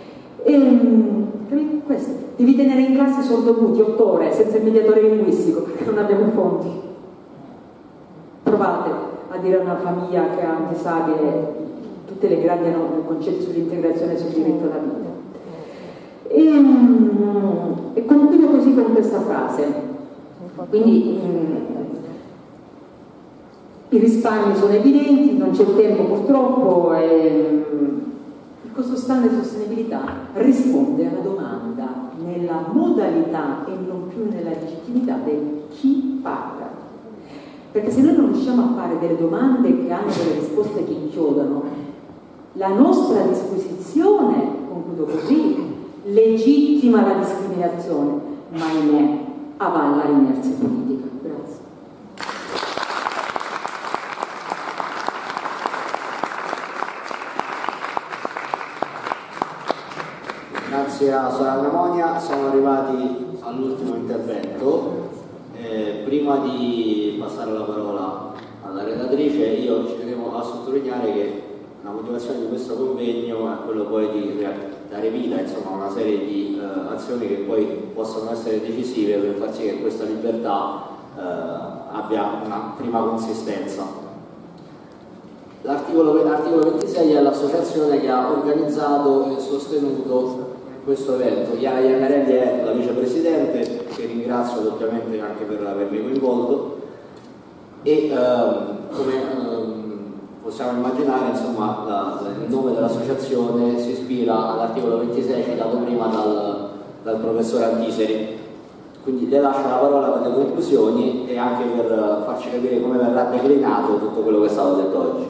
E, questo. Devi tenere in classe sordomuti otto ore senza il mediatore linguistico perché non abbiamo fondi. Provate a dire a una famiglia che ha un disabile tutte le grandi concetti sull'integrazione e sul diritto alla vita. E, e concludo così con questa frase. Quindi i risparmi sono evidenti, non c'è tempo purtroppo. E, il costo standard di sostenibilità risponde alla domanda nella modalità e non più nella legittimità del chi paga. Perché se noi non riusciamo a fare delle domande che hanno delle risposte che inchiodano, la nostra disposizione, concludo così, legittima la discriminazione, ma ahimè avalla l'inerzia politica. Grazie. Grazie a Sorella Monia, siamo arrivati all'ultimo intervento. Eh, prima di passare la parola alla relatrice, io ci tenevo a sottolineare che la motivazione di questo convegno è quello poi di dare vita insomma, a una serie di eh, azioni che poi possono essere decisive per far sì che questa libertà eh, abbia una prima consistenza. L'articolo ventisei è l'associazione che ha organizzato e sostenuto questo evento. Iana Iannarelli è la vicepresidente, che ringrazio doppiamente anche per avermi coinvolto, e ehm, come ehm, possiamo immaginare insomma, la, il nome dell'associazione si ispira all'articolo ventisei citato prima dal, dal professore Antiseri. Quindi le lascio la parola per le conclusioni e anche per farci capire come verrà declinato tutto quello che è stato detto oggi.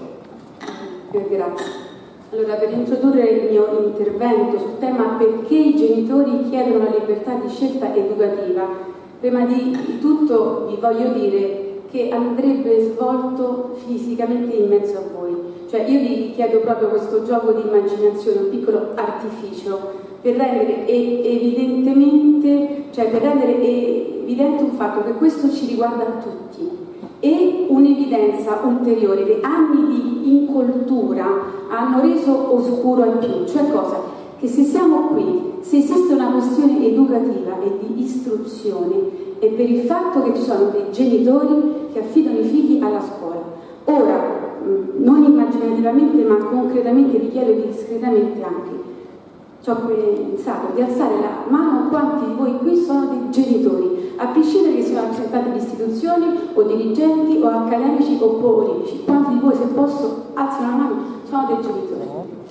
Grazie. Allora, per introdurre il mio intervento sul tema perché i genitori chiedono la libertà di scelta educativa, prima di tutto vi voglio dire che andrebbe svolto fisicamente in mezzo a voi. Cioè io vi chiedo proprio questo gioco di immaginazione, un piccolo artificio, per rendere evidentemente, cioè per rendere evidente un fatto che questo ci riguarda a tutti. E un'evidenza ulteriore che anni di incoltura hanno reso oscuro al più, cioè cosa? Che se siamo qui, se esiste una questione educativa e di istruzione, è per il fatto che ci sono dei genitori che affidano i figli alla scuola. Ora, non immaginativamente ma concretamente vi chiedo discretamente anche, ci ho pensato di alzare la mano quanti di voi qui sono dei genitori, a prescindere che siano rappresentanti di istituzioni o dirigenti o accademici o politici. Quanti di voi, se posso, alzano la mano, sono dei genitori?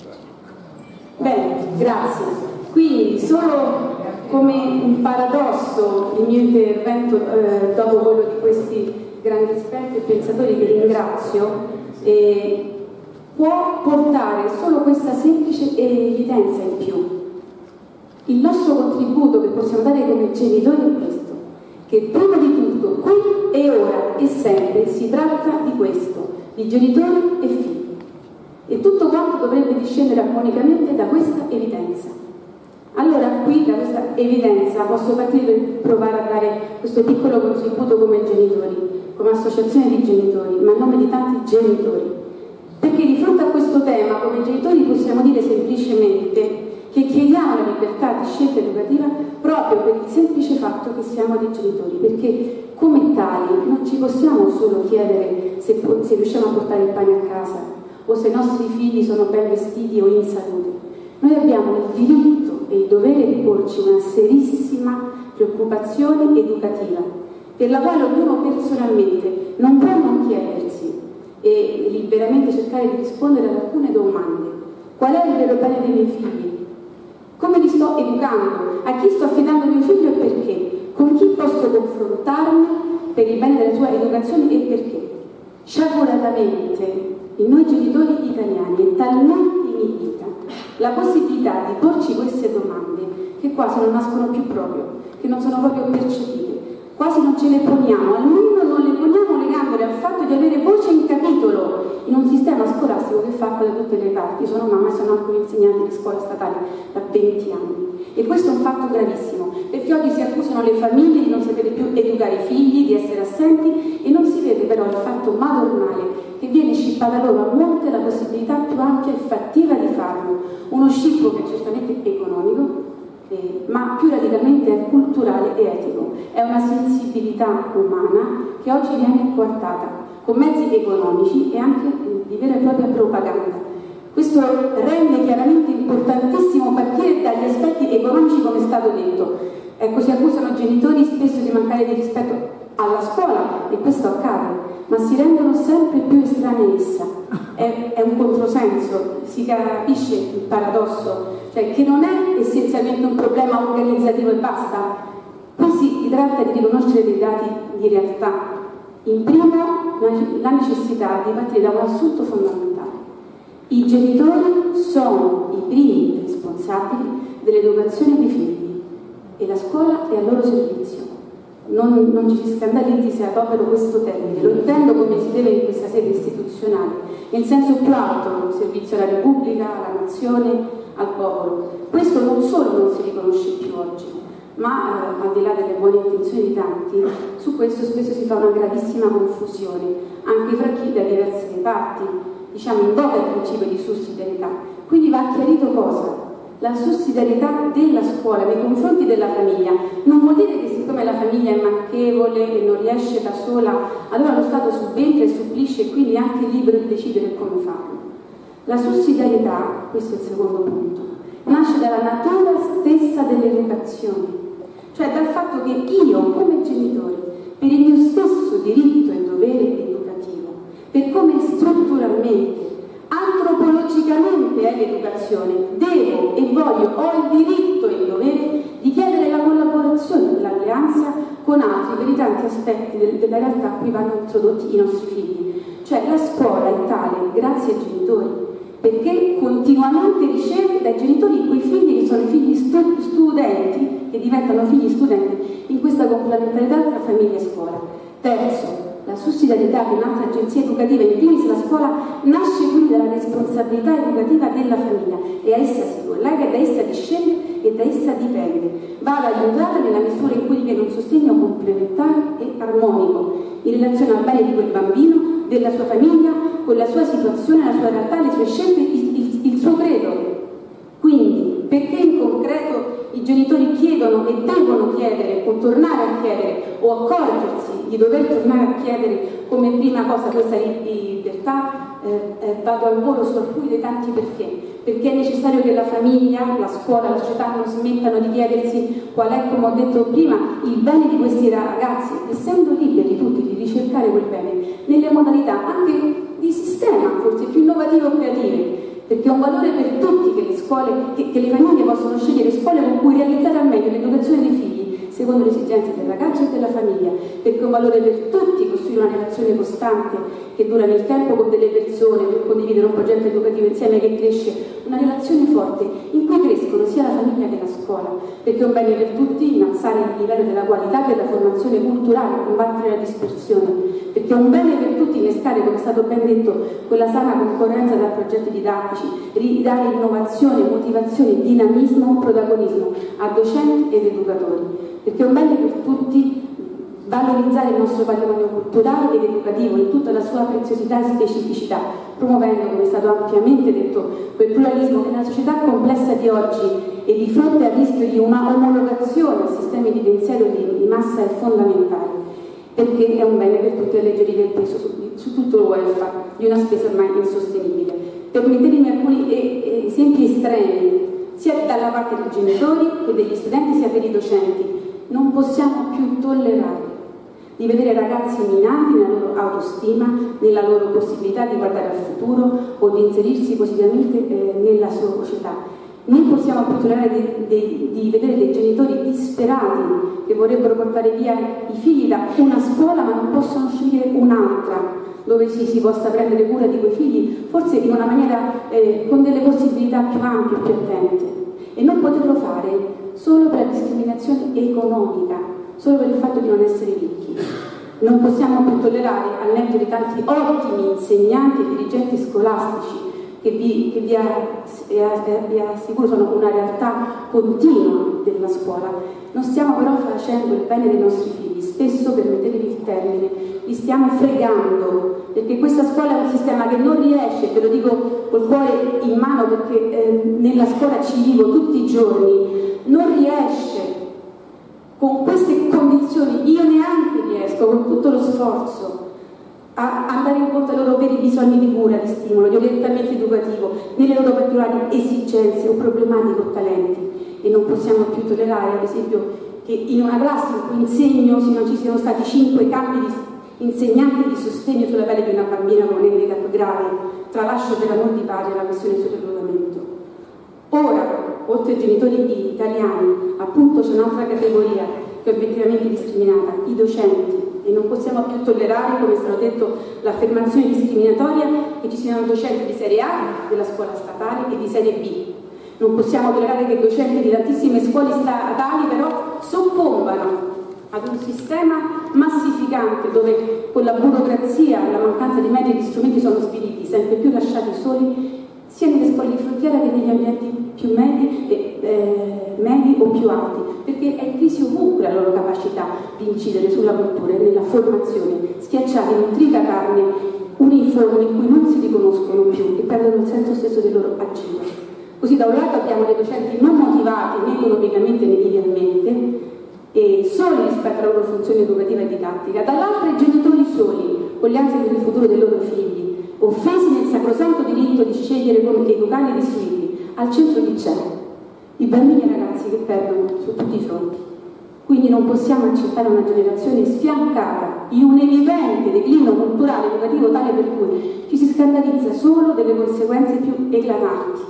Bene, grazie. Quindi solo come un paradosso il mio intervento eh, dopo quello di questi grandi esperti e pensatori che ringrazio eh, può portare solo questa semplice evidenza in più. Il nostro contributo che possiamo dare come genitori è questo, che prima di tutto, qui e ora e sempre si tratta di questo, di genitori e figli. E tutto quanto dovrebbe discendere armonicamente da questa evidenza. Allora qui da questa evidenza posso partire per provare a dare questo piccolo contributo come genitori, come associazione di genitori, ma a nome di tanti genitori. Perché di fronte a questo tema, come genitori, possiamo dire semplicemente che chiediamo la libertà di scelta educativa proprio per il semplice fatto che siamo dei genitori, perché come tali non ci possiamo solo chiedere se, se riusciamo a portare il pane a casa o se i nostri figli sono ben vestiti o in salute. Noi abbiamo il diritto e il dovere di porci una serissima preoccupazione educativa, per la quale ognuno personalmente non può non chiedersi e liberamente cercare di rispondere ad alcune domande. Qual è il vero bene dei miei figli? Come li sto educando? A chi sto affidando mio figlio e perché? Con chi posso confrontarmi per il bene della sua educazione e perché? Sciaguratamente in noi genitori italiani è talmente inibita la possibilità di porci queste domande che quasi non nascono più proprio, che non sono proprio percepite, quasi non ce le poniamo, almeno non le poniamo legandole al fatto di avere voce in capitolo in un sistema scolastico che fa acqua da tutte le parti. Io sono mamma e sono anche un'insegnante di scuola statale da venti anni e questo è un fatto gravissimo, perché oggi si accusano le famiglie di non sapere più educare i figli, di essere assenti, e non si vede però il fatto madornale che viene scippata loro a monte la possibilità più ampia e fattiva di farlo, uno scippo che è certamente economico, Eh, ma più radicalmente è culturale e etico. È una sensibilità umana che oggi viene coartata con mezzi economici e anche di vera e propria propaganda. Questo rende chiaramente importantissimo partire dagli aspetti economici, come è stato detto. Ecco, si accusano i genitori spesso di mancare di rispetto alla scuola, e questo accade, ma si rendono sempre più estranei essa. È, è un controsenso, si capisce il paradosso, cioè che non è essenzialmente un problema organizzativo e basta. Qui si tratta di riconoscere dei dati di realtà. In primo, la necessità di partire da un assunto fondamentale. I genitori sono i primi responsabili dell'educazione dei figli e la scuola è a loro servizio. Non, non ci si scandalizzi se adopero questo termine, lo intendo come si deve in questa sede istituzionale, nel senso più alto, servizio alla Repubblica, alla nazione, al popolo. Questo non solo non si riconosce più oggi, ma eh, al di là delle buone intenzioni di tanti, su questo spesso si fa una gravissima confusione, anche fra chi da diverse parti, diciamo, invoca il principio di sussidiarietà. Quindi va chiarito cosa? La sussidiarietà della scuola nei confronti della famiglia non vuol dire che siccome la famiglia è manchevole e non riesce da sola, allora lo Stato subentra e supplisce e quindi è anche libero di decidere come farlo. La sussidiarietà, questo è il secondo punto, nasce dalla natura stessa dell'educazione, cioè dal fatto che io come genitore, per il mio stesso diritto e dovere educativo, per come strutturalmente, antropologicamente è l'educazione, devo e voglio, ho il diritto e il dovere di chiedere la collaborazione, l'alleanza con altri per i tanti aspetti della realtà a cui vanno introdotti i nostri figli. Cioè la scuola è tale grazie ai genitori, perché continuamente riceve dai genitori quei figli che sono i figli stu studenti, che diventano figli studenti in questa complementarietà tra famiglia e scuola. Terzo, la sussidiarietà di un'altra agenzia educativa, in primis la scuola, nasce quindi dalla responsabilità educativa della famiglia e a essa si collega, da essa discende e da essa dipende. Va ad aiutare nella misura in cui viene un sostegno complementare e armonico in relazione al bene di quel bambino, della sua famiglia, con la sua situazione, la sua realtà, le sue scelte, il, il, il suo credo. Quindi, perché in concreto i genitori chiedono e devono chiedere o tornare a chiedere o accorgersi di dover tornare a chiedere come prima cosa questa libertà, eh, eh, vado al volo su alcuni dei tanti perché. Perché è necessario che la famiglia, la scuola, la società non smettano di chiedersi qual è, come ho detto prima, il bene di questi ragazzi, essendo liberi tutti di ricercare quel bene nelle modalità anche di sistema, forse più innovative o creative. Perché è un valore per tutti che le scuole, che, che le famiglie possono scegliere scuole con cui realizzare al meglio l'educazione dei figli secondo le esigenze del ragazzo e della famiglia, perché è un valore per tutti costruire una relazione costante che dura nel tempo con delle persone per condividere un progetto educativo insieme che cresce, una relazione forte in cui crescono sia la famiglia che la scuola, perché è un bene per tutti innalzare il livello della qualità della formazione culturale, combattere la dispersione, perché è un bene per tutti innescare, come è stato ben detto, quella sana concorrenza tra progetti didattici, ridare innovazione, motivazione, dinamismo, protagonismo a docenti ed educatori, perché è un bene per tutti valorizzare il nostro patrimonio culturale ed educativo in tutta la sua preziosità e specificità, promuovendo, come è stato ampiamente detto, quel pluralismo che nella società complessa di oggi e di fronte al rischio di una omologazione a sistemi di pensiero di, di massa è fondamentale, perché è un bene per tutti alleggerire il peso su, su tutto il welfare di una spesa ormai insostenibile. Permettetemi alcuni e, e, esempi estremi, sia dalla parte dei genitori che degli studenti sia per i docenti. non possiamo più tollerare di vedere ragazzi minati nella loro autostima, nella loro possibilità di guardare al futuro o di inserirsi positivamente eh, nella società. Noi possiamo più tollerare di, di, di vedere dei genitori disperati che vorrebbero portare via i figli da una scuola ma non possono scegliere un'altra dove si, si possa prendere cura di quei figli, forse in una maniera eh, con delle possibilità più ampie, più attente, e non poterlo fare solo per la discriminazione economica, solo per il fatto di non essere ricchi. Non possiamo più tollerare, al netto di tanti ottimi insegnanti e dirigenti scolastici che vi, che vi, vi assicuro sono una realtà continua della scuola, non stiamo però facendo il bene dei nostri figli, spesso, permettetevi il termine, li stiamo fregando, perché questa scuola è un sistema che non riesce, te lo dico col cuore in mano perché eh, nella scuola ci vivo tutti i giorni, non riesce con queste condizioni, io neanche riesco con tutto lo sforzo a andare incontro ai loro veri bisogni di cura, di stimolo, di orientamento educativo, nelle loro particolari esigenze o problematiche o talenti. E non possiamo più tollerare, ad esempio, che in una classe in cui insegno non ci siano stati cinque cambi di insegnanti di sostegno sulla pelle di una bambina con un handicap grave, tralascio per amor di patria la questione del sovraffollamento. Ora, oltre ai genitori italiani, appunto c'è un'altra categoria che è obiettivamente discriminata, i docenti. E non possiamo più tollerare, come è stato detto, l'affermazione discriminatoria che ci siano docenti di serie A della scuola statale e di serie B. Non possiamo tollerare che i docenti di tantissime scuole statali però soccombano ad un sistema massificante dove con la burocrazia e la mancanza di mezzi e di strumenti sono spiriti, sempre più lasciati soli sia nelle scuole di frontiera che negli ambienti più medi, eh, medi o più alti, perché è in crisi ovunque la loro capacità di incidere sulla cultura e nella formazione, schiacciati in un tricacarne uniforme in cui non si riconoscono più e perdono il senso stesso del loro agire. Così da un lato abbiamo dei docenti non motivati né economicamente né idealmente e soli rispetto alla loro funzione educativa e didattica, dall'altro i genitori soli, con le ansie per il futuro dei loro figli, offesi nel sacrosanto diritto di scegliere come educare e istruirli. Al centro chi c'è? I bambini e i ragazzi che perdono su tutti i fronti. Quindi non possiamo accettare una generazione sfiancata in un evidente declino culturale e educativo tale per cui ci si scandalizza solo delle conseguenze più eclatanti,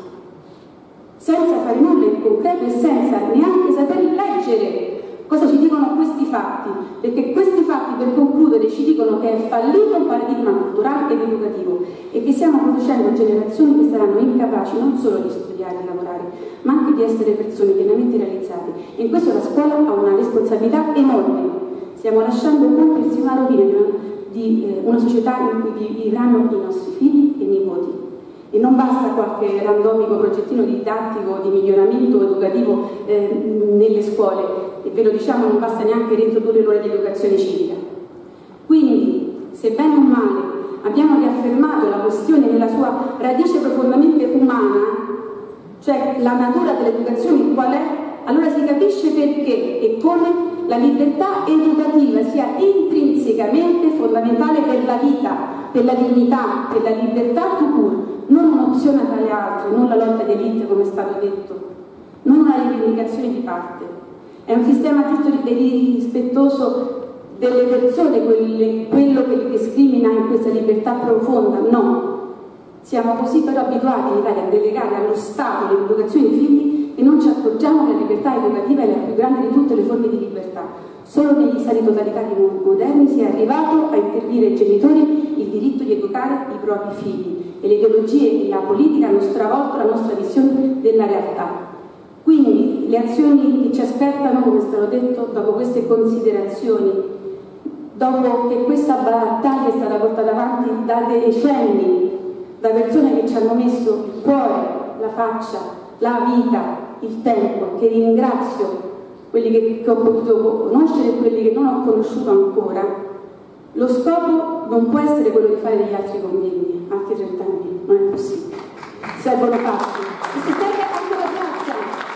senza fare nulla in concreto e senza neanche saper leggere cosa ci dicono questi fatti, perché questi fatti, per concludere, ci dicono che è fallito un paradigma culturale ed educativo e che stiamo producendo generazioni che saranno incapaci non solo di studiare e lavorare, ma anche di essere persone pienamente realizzate. E in questo la scuola ha una responsabilità enorme. Stiamo lasciando compiersi una rovina di eh, una società in cui vivranno i nostri figli e nipoti. E non basta qualche randomico progettino didattico di miglioramento educativo eh, nelle scuole, e ve lo diciamo, non basta neanche reintrodurre l'ora di educazione civica. Quindi, se bene o male abbiamo riaffermato la questione nella sua radice profondamente umana, cioè la natura dell'educazione qual è, allora si capisce perché e come la libertà educativa sia intrinsecamente fondamentale per la vita, per la dignità, per la libertà tout court, non un'opzione tra le altre, non la lotta di elite come è stato detto, non una rivendicazione di parte. È un sistema giusto e rispettoso delle persone, quelle, quello che li discrimina in questa libertà profonda, no. Siamo così però abituati in Italia a delegare allo Stato l'educazione dei figli che non ci accorgiamo che la libertà educativa è la più grande di tutte le forme di libertà. Solo negli stati totalitari moderni si è arrivato a intervenire ai genitori il diritto di educare i propri figli e le ideologie e la politica hanno stravolto la nostra visione della realtà. Quindi le azioni che ci aspettano, come è stato detto, dopo queste considerazioni, dopo che questa battaglia è stata portata avanti da decenni, da persone che ci hanno messo il cuore, la faccia, la vita, il tempo, che ringrazio, quelli che, che ho potuto conoscere e quelli che non ho conosciuto ancora, lo scopo non può essere quello di fare degli altri convegni, altri trent'anni, non è possibile. Servono fatti. E se serve anche la piazza.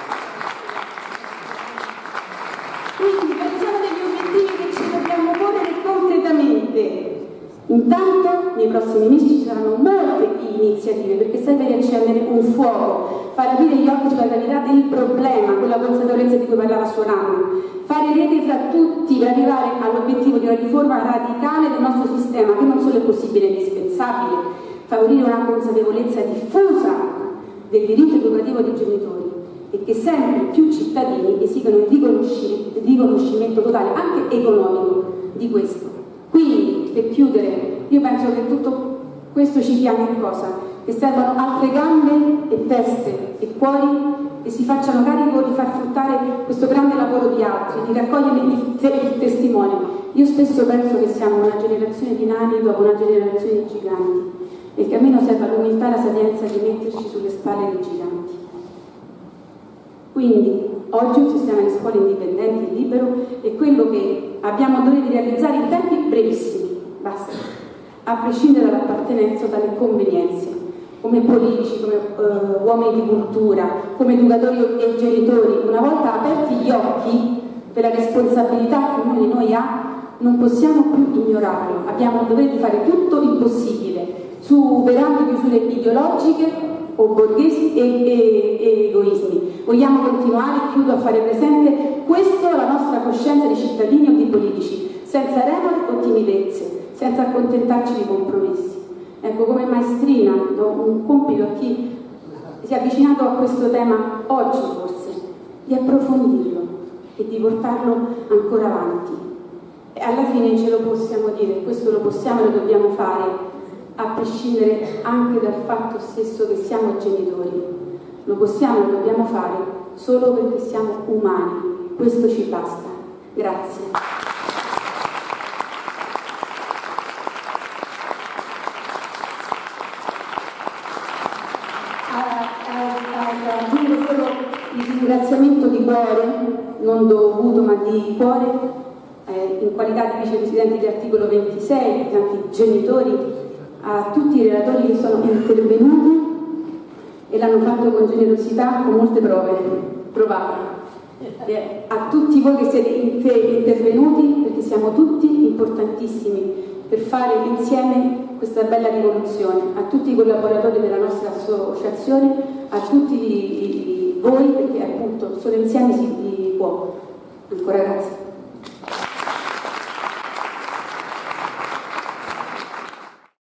Quindi quali sono degli obiettivi che ci dobbiamo porre concretamente? Intanto nei prossimi mesi ci saranno molte iniziative, perché serve riaccendere un fuoco, far aprire gli occhi sulla gravità del problema, quella consapevolezza di cui parlava Sorana, fare rete fra tutti per arrivare all'obiettivo di una riforma radicale del nostro sistema, che non solo è possibile, è indispensabile, favorire una consapevolezza diffusa del diritto educativo dei genitori e che sempre più cittadini esigano il riconoscimento, il riconoscimento totale, anche economico, di questo. Quindi, per chiudere, io penso che tutto questo ci chiama in cosa? Che servono altre gambe e teste e cuori che si facciano carico di far fruttare questo grande lavoro di altri, di raccogliere il, te il testimone. Io spesso penso che siamo una generazione di nani dopo una generazione di giganti e che a me non serve l'umiltà e la sapienza di metterci sulle spalle dei giganti. Quindi oggi un sistema di scuole indipendente e libero è quello che abbiamo il dovere di realizzare in tempi brevissimi, basta, a prescindere dall'appartenenza o dalle convenienze, come politici, come uh, uomini di cultura, come educatori e genitori. Una volta aperti gli occhi per la responsabilità che ognuno di noi ha, non possiamo più ignorarlo. Abbiamo il dovere di fare tutto il possibile, superando chiusure ideologiche o borghesi e, e, e egoismi. Vogliamo continuare, chiudo, a fare presente questo alla nostra coscienza di cittadini o di politici, senza remore o timidezze, senza accontentarci di compromessi. Ecco, come maestrina do un compito a chi si è avvicinato a questo tema oggi forse, di approfondirlo e di portarlo ancora avanti. E alla fine ce lo possiamo dire, questo lo possiamo e lo dobbiamo fare, a prescindere anche dal fatto stesso che siamo genitori. Lo possiamo e lo dobbiamo fare solo perché siamo umani. Questo ci basta. Grazie. Aggiungo solo il ringraziamento di cuore, non dovuto ma di cuore, eh, in qualità di vicepresidente di articolo ventisei, di tanti genitori, a tutti i relatori che sono intervenuti e l'hanno fatto con generosità, con molte prove, provate. Eh, a tutti voi che siete intervenuti, perché siamo tutti importantissimi per fare insieme questa bella rivoluzione, a tutti i collaboratori della nostra associazione, a tutti voi, perché appunto solo insieme si può. Ancora grazie.